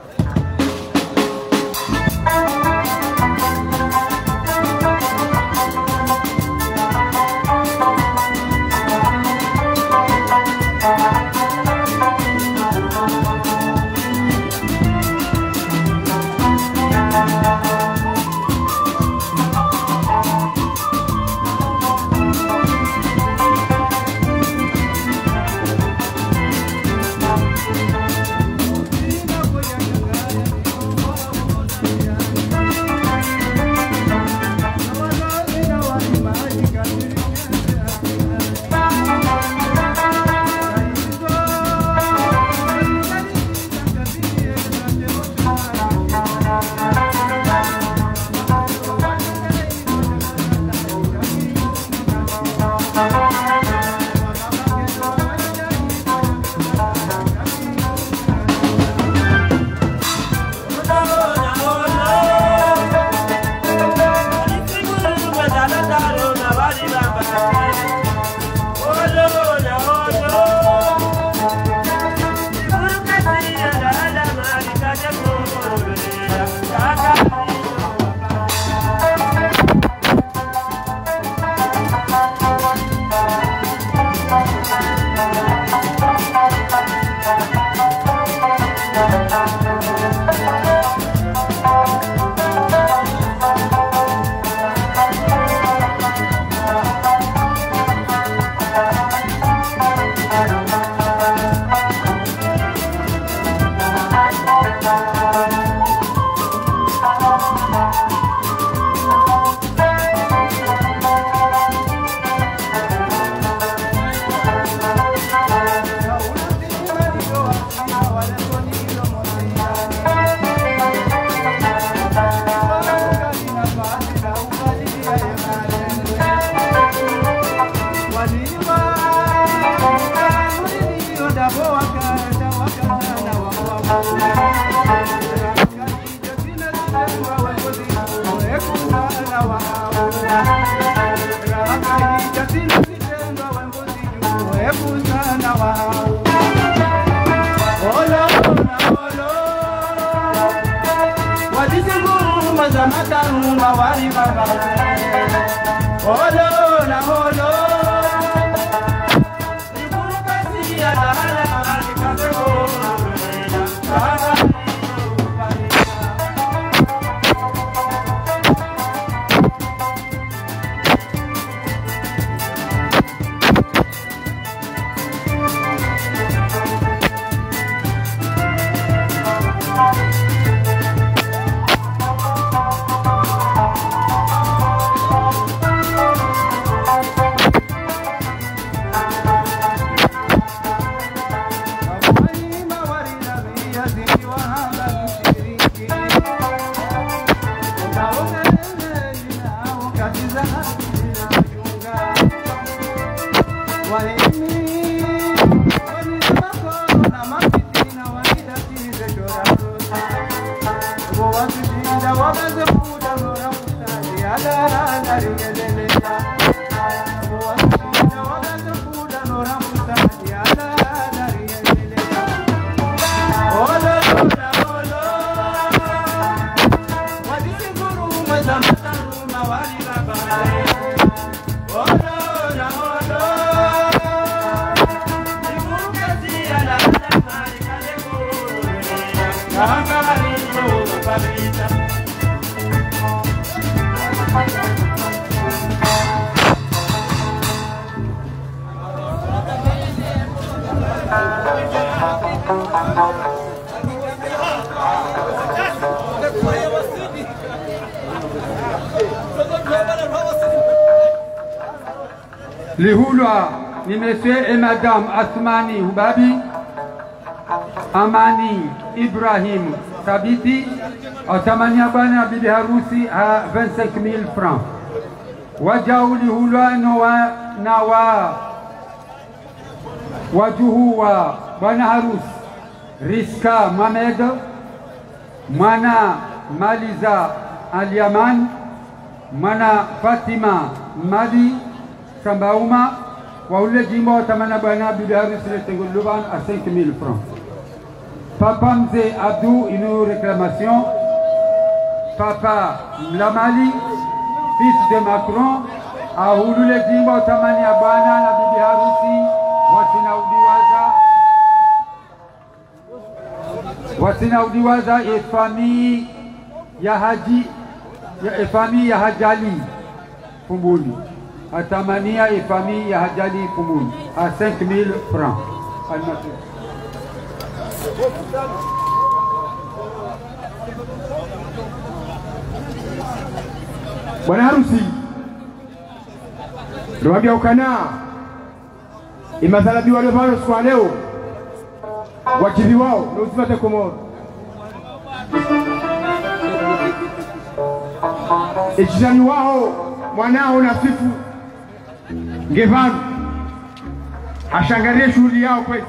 Speaker 3: Les Houlois, ni monsieur et madame Asmani Hubabi, Amani Ibrahim Sabiti, Otamania Bana Bibi Harusi à vingt-cinq mille francs. Wajaou li Houlois Noa Nawa Wajuhua Bana Harus Riska Mohamed Mana Maliza Aliaman Mana Fatima Mali Sambaouma, Waoule Jimbo Tamana Bana Bidarus Letenguluban à cinq mille francs. Papa Mze Abdou, une réclamation. Papa Mlamali, fils de Macron, à Ouloule Jimbo Tamania Bana, la Bibi Harusi, Watina Udiwaza. Watina Udiwaza et famille Yahaji, et famille Yahajali, Fumbuli. Atamania et famille Yahajali Fumbuli, à cinq mille francs.
Speaker 1: Bwana harusi Rwabia ukana imazalabi wale vano kwa leo wakivi wao na usipate Komoro ejirani wao mwanao na sifu ngevanu ashangarie shughuli yao kwetu.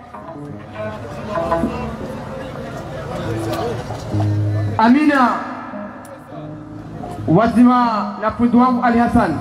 Speaker 1: Amina wazima na fundi wangu Ali Hassan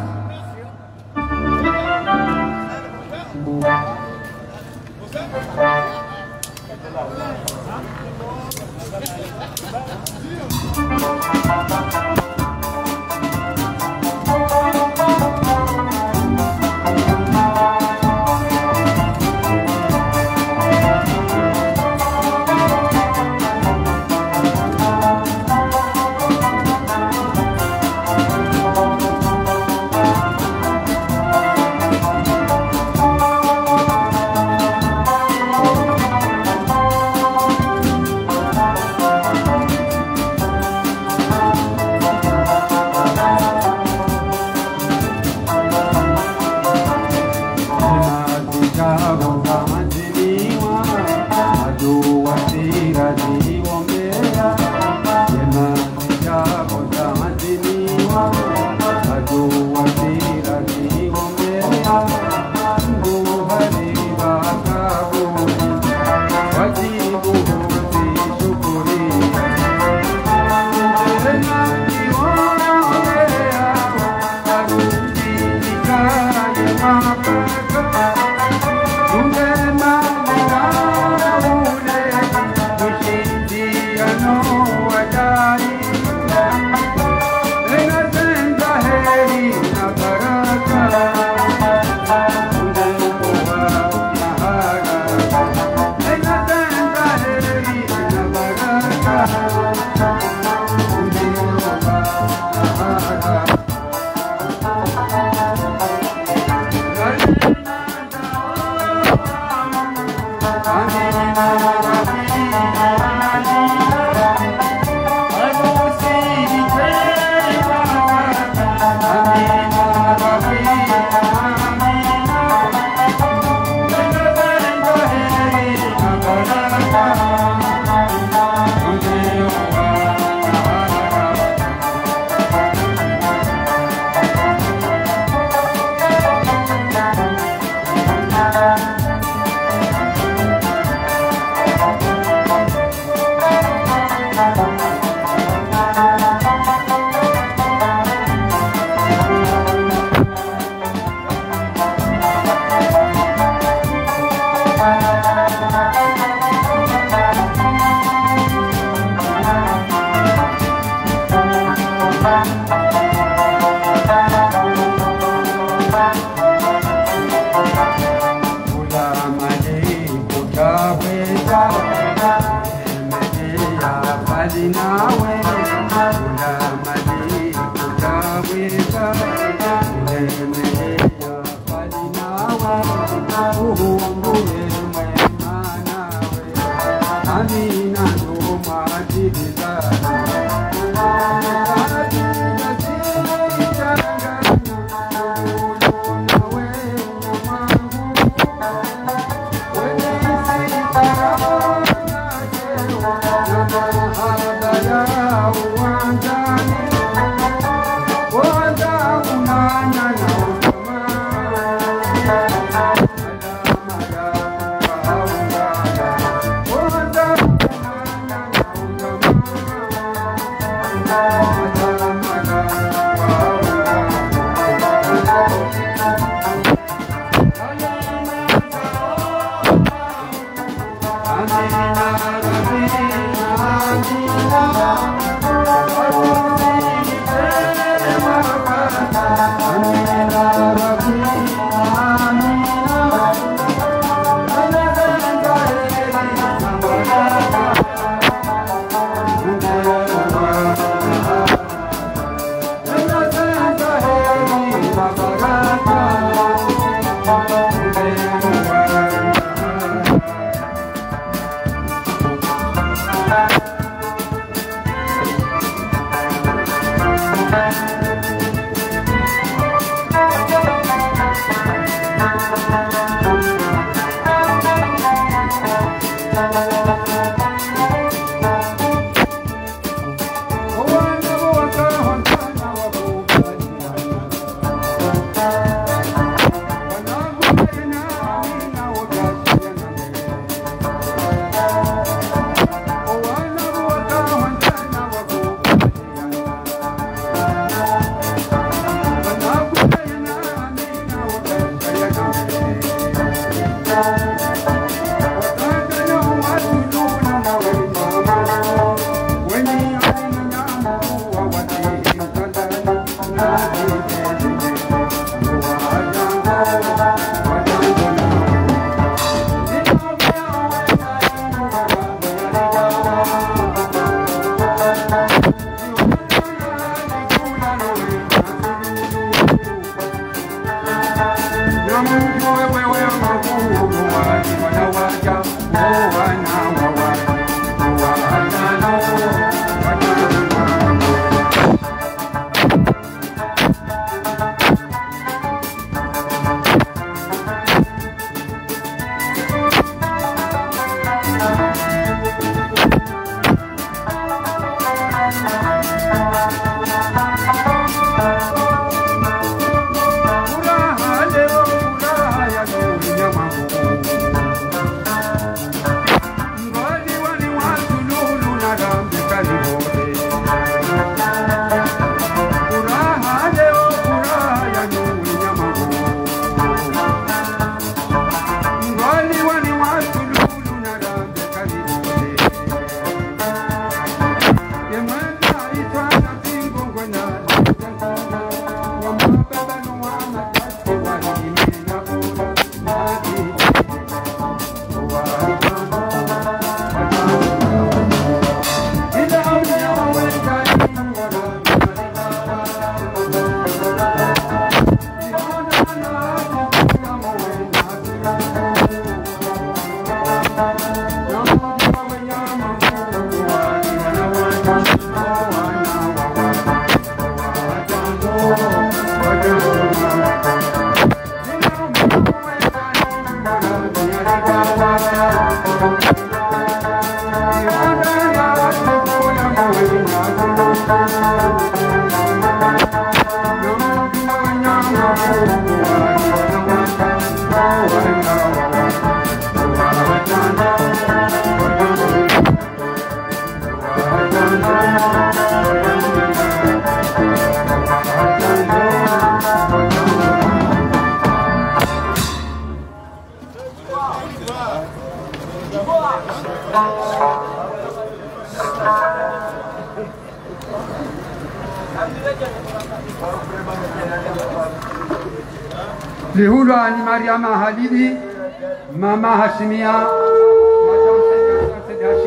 Speaker 3: Lihulwa ni Mariama Halidi, Mama Hashimia, Madame Sedi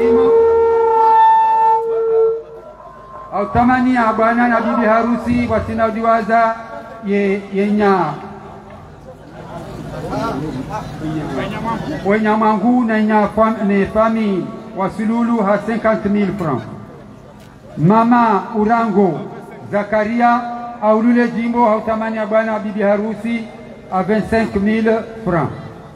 Speaker 3: hautamania bwana na bibi harusi wasina udiwaza ye yenya wenya mangu na nya fam, ne famille wasululu ha cinquante mille francs. Mama Urango Zakaria aulule jimbo hautamania bwana bibi harusi à vingt-cinq mille francs.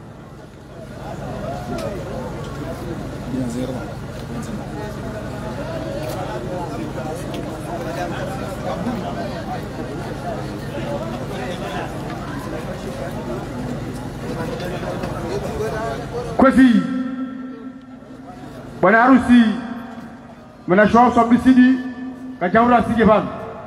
Speaker 1: Kwesi bwana harusi mnashwa sabisidi kajaura sige bana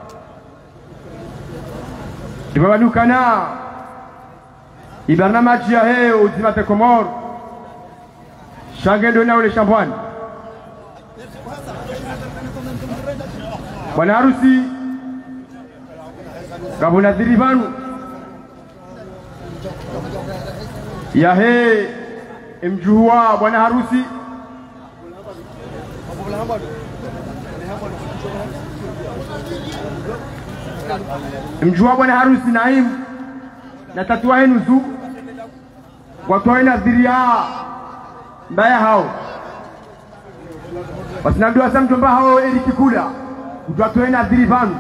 Speaker 1: dibabanukana ibarnamaji ya he uzima te Komor shangendo na ule shambwani bwana harusi kabuna diribanu ya he mjuhua bwana harusi mjuhua bwana harusi Naim na tatua henu zu watoe nadhiria mbaya hao wasinamdua sa mjomba hao eli kikula watoe nadhiri vanu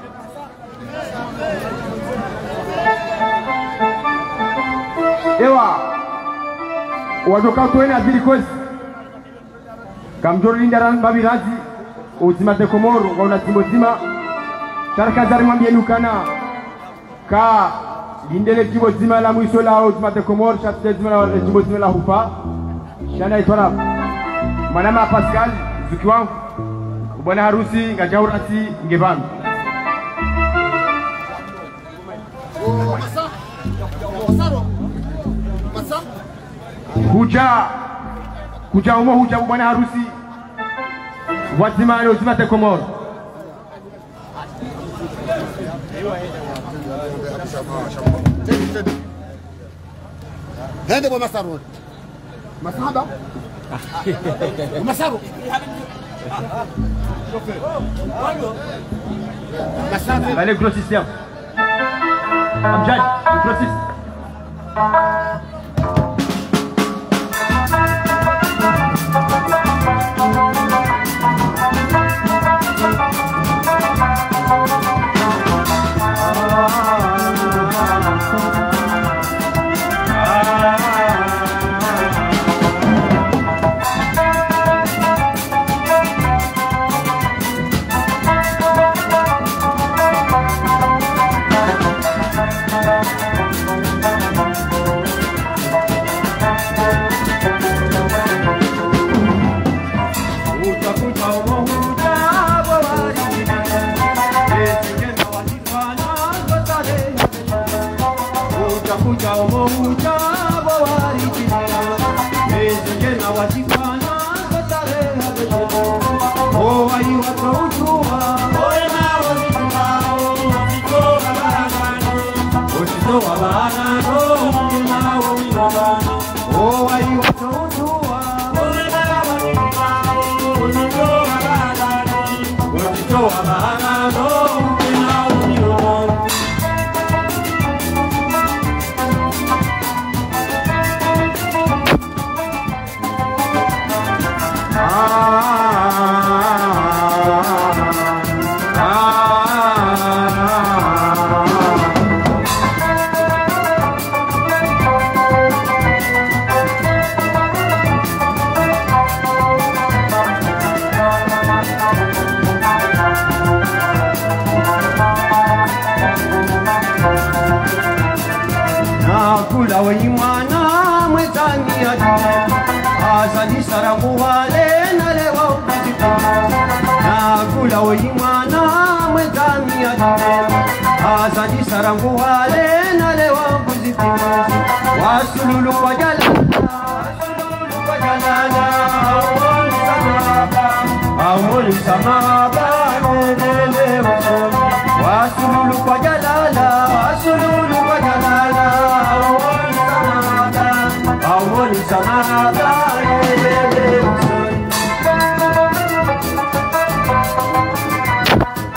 Speaker 1: ewa wazoka watoe nadhiri kwezi kamjoro lindaran babirazi uzima te Komoro kwa unatimbo zima sharaka zari mwambie nukana ka lindele jimbo zima la mwisho la uzima te Komoro shatite zima la jimbo zima la hufa shana itwara manama Pascal zuki wangu bwana harusi ngajaurati ngevanu kuja kuja umo huja bwana harusi wazima leo uzima te Komoro
Speaker 8: هذا هو مسار مسحبة ومساره
Speaker 1: allez gros système Amjad gros système
Speaker 4: Wasululu kwa jalala, wasululu kwa jalala, awoli samaba, nedele wasul. Wasululu kwa jalala, wasululu kwa jalala, awoli samaba, awoli samaba, nedele wasul.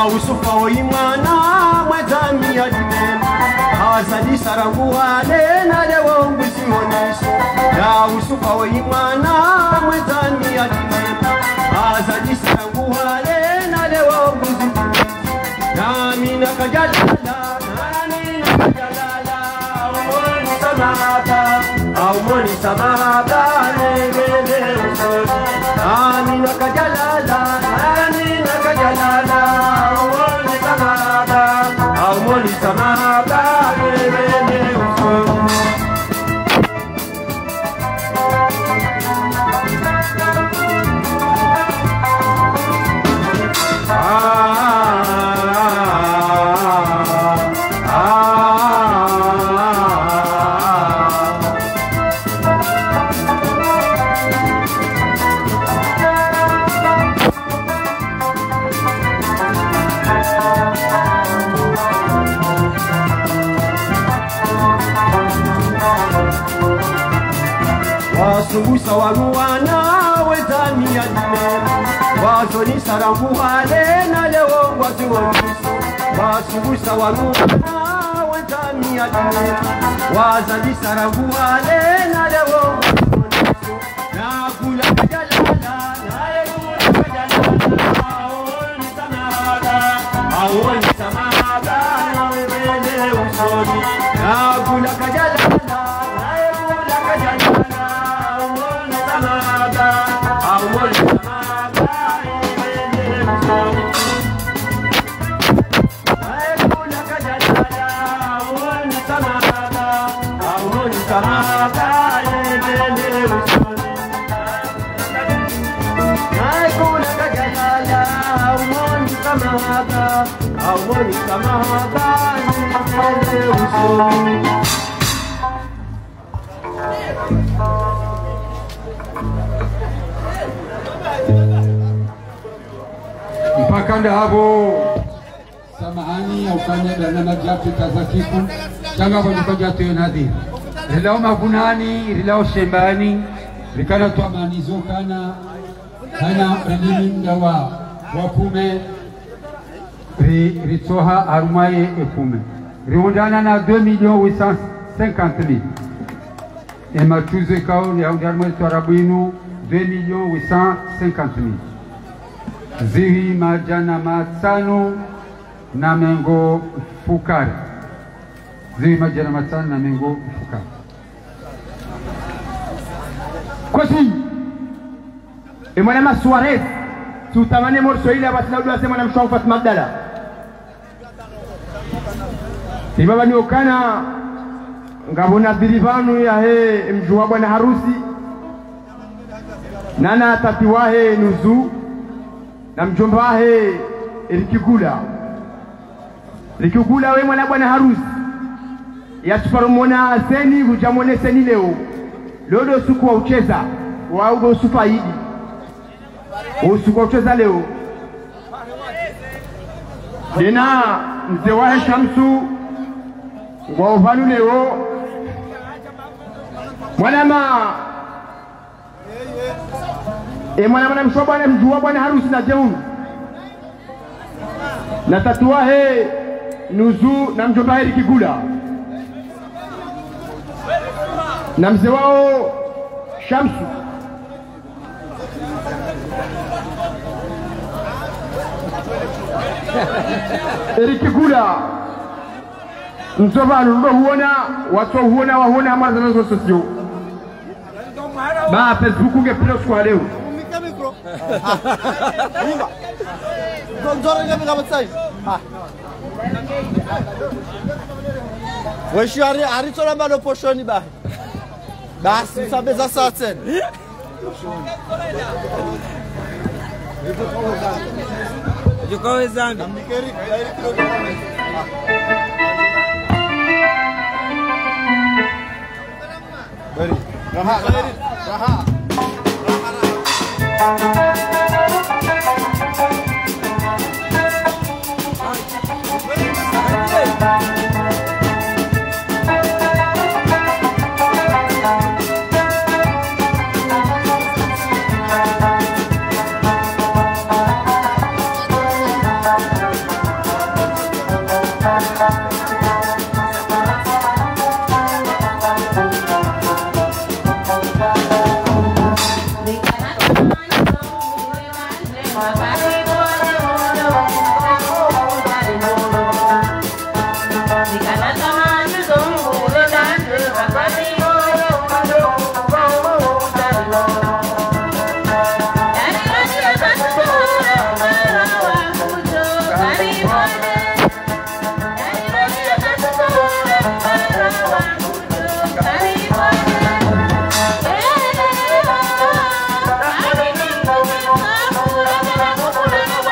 Speaker 4: na usufa oimwana mwezani ya dimena azali sarangu wale na lewo nguzioniso na usufa oimwana mwezani ya dimena azali sarangu wale na lewo nguzioniso na mina kajalala nani kajalala umoni samada umoni samada negele usoni amina kajalala amina kajalala umoni samada umoni samada negele usoni Wasungusa waruwana wezani ya dimena wazoni sarangu wale na lewo wazioniso wasungusa waruwana wezani ya dimena wazani sarangu wale na lewo wazioniso na kula kajalala na kula kajalala aoni samada aoni samada na wele usoni na kula kajalala na kula kajalala
Speaker 3: mpaka ndabo samahani aufanya dana na japo tazakiku changa kwa nikoja tu nadhi rilao mavunani rilao shembani rikana tu amanizo kana kana elimu ndawa wapume ri ritoha arumaye epume riondana na deux millions huit cent cinquante mille et matuze kao ya ndarmo twarabuinu deux millions huit cent cinquante mille zihi majana matano na mengo fukari zihi majana matano na mengo fukari
Speaker 1: Kosi e mwana Suarez tutamane morso ile basi na sema na mshwangu Fatma Abdalla ibaba ni okana ngabona dirivanu ya he mjua bwana harusi nana tatiwahe nuzu na mjomba wahe Rikigula Rikigula we mwana bwana harusi ya tuparomona seni hujamone seni leo lodo suku wa ucheza wa ugo sufaidi usuku wa ucheza leo dena mzee wahe Shamsu wa uvalu leo mwana ma e mwana mwana mshwa bwana mjua bwana harusi na jeunu na tatuahe nuzu na mjomba heri Kigula na mzee wao Shamsu Eri Kigula mzoba lulo huona watu huona waona amara zanazo sosio ba Facebook nge pilo kwa leo mikro Munga Gonzoro nge kama sai ha wewe ari ari tola mbalo poshoni ba basi sabeza saten yuko wezanga mikeri Bari, raha, raha, raha.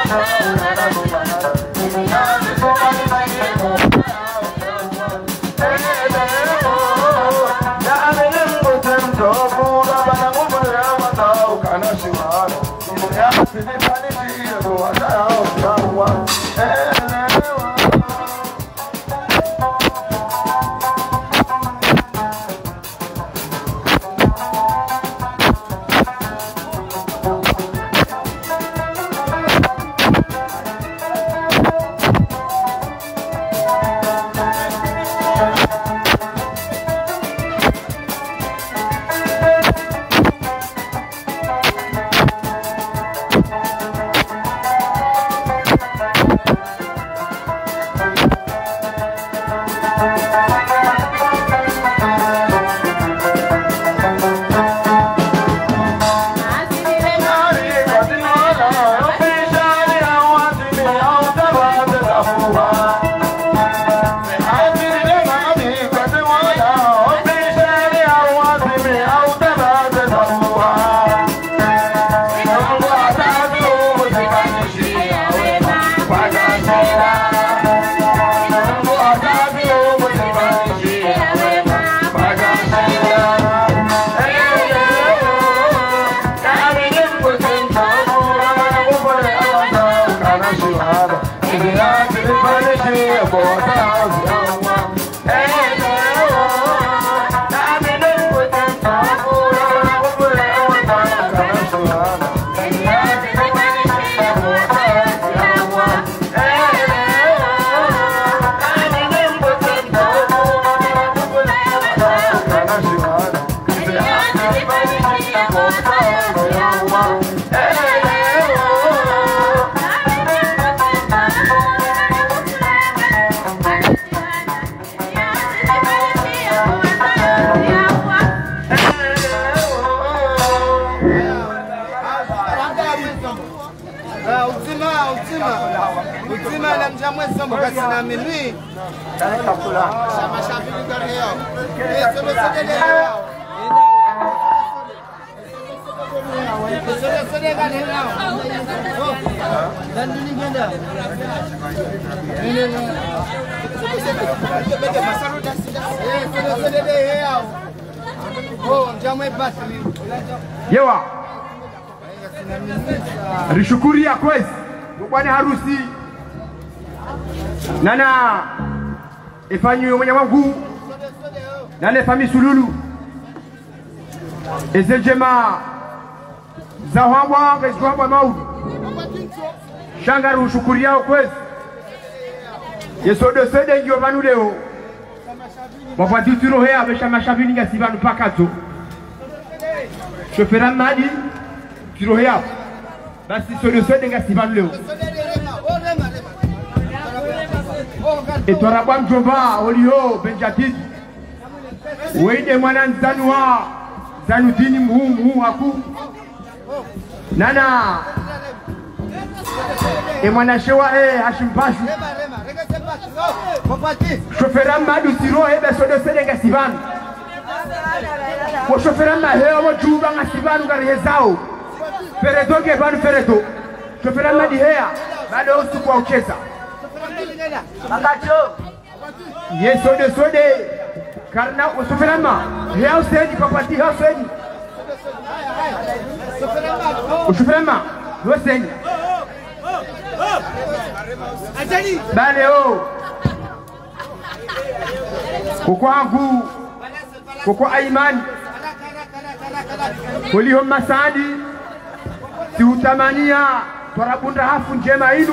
Speaker 1: Yewa rishukuria kwezi bwana harusi nana ifanywe mwenye wangu nale fami sululu ezenjema zawabwa bezwabwa maudu shangaru shukuria kwezi yesodo sede ngio banu leo baba ditiro he abesha mashavini ngasibanu pakato chofera madi tiro he basi sodo sede ngasibanu leo etwara bwa mjomba olio benjatid weide mwana nzanua zanudini muhu muhu aku nana e mwana shewa e hashimpashu shofera madu tiro he besodo sede ngasibanu ko shofera ma he omo juba ngasibanu garihezao fereto ke banu fereto shofera madi hea bado usiku wa ucheza Makacho Yeso de sode karna usuferama hea usedi papati hea usedi usuferama usedi bale o koko angu koko aiman kuliho masadi si utamania twarabunda hafu njema ilu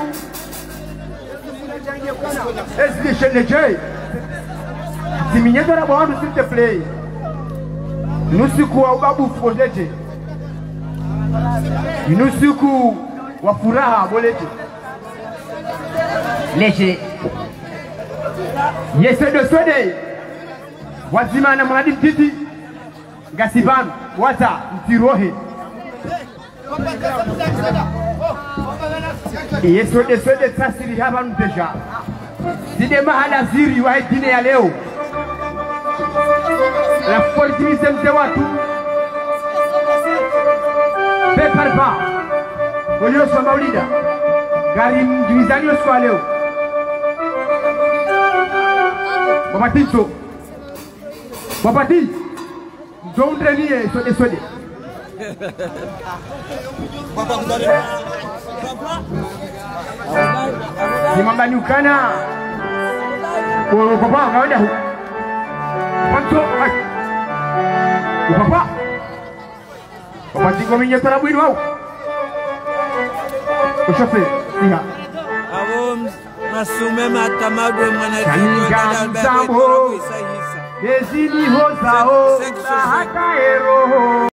Speaker 1: est-ce que chez les jeunes si minyeto la bonne s'il te plaît nous siku wa babu fojeje nous siku wa furaha boleje leje yese de sode wazima na mradi titi ngasiban waza mtirohe yeso de sode tasiri hapa deja zide mahala ziri wa dini ya leo la fortifice mte watu pe par pas olio so maulida
Speaker 3: gari mjulizani usiku wa leo. Baba Tinto. Baba Tinto. Don't renie sode sode.
Speaker 5: Baba mdale.
Speaker 3: Ni mambanyukana. Kwa papa kawaida hu. Panto. Papa. Papa Tinto minye tarabu inu au. Ushafe. Siha.
Speaker 5: Awom nasume matamado mwana
Speaker 3: Kaniga Sambo. Ezini hozao. Hata ero.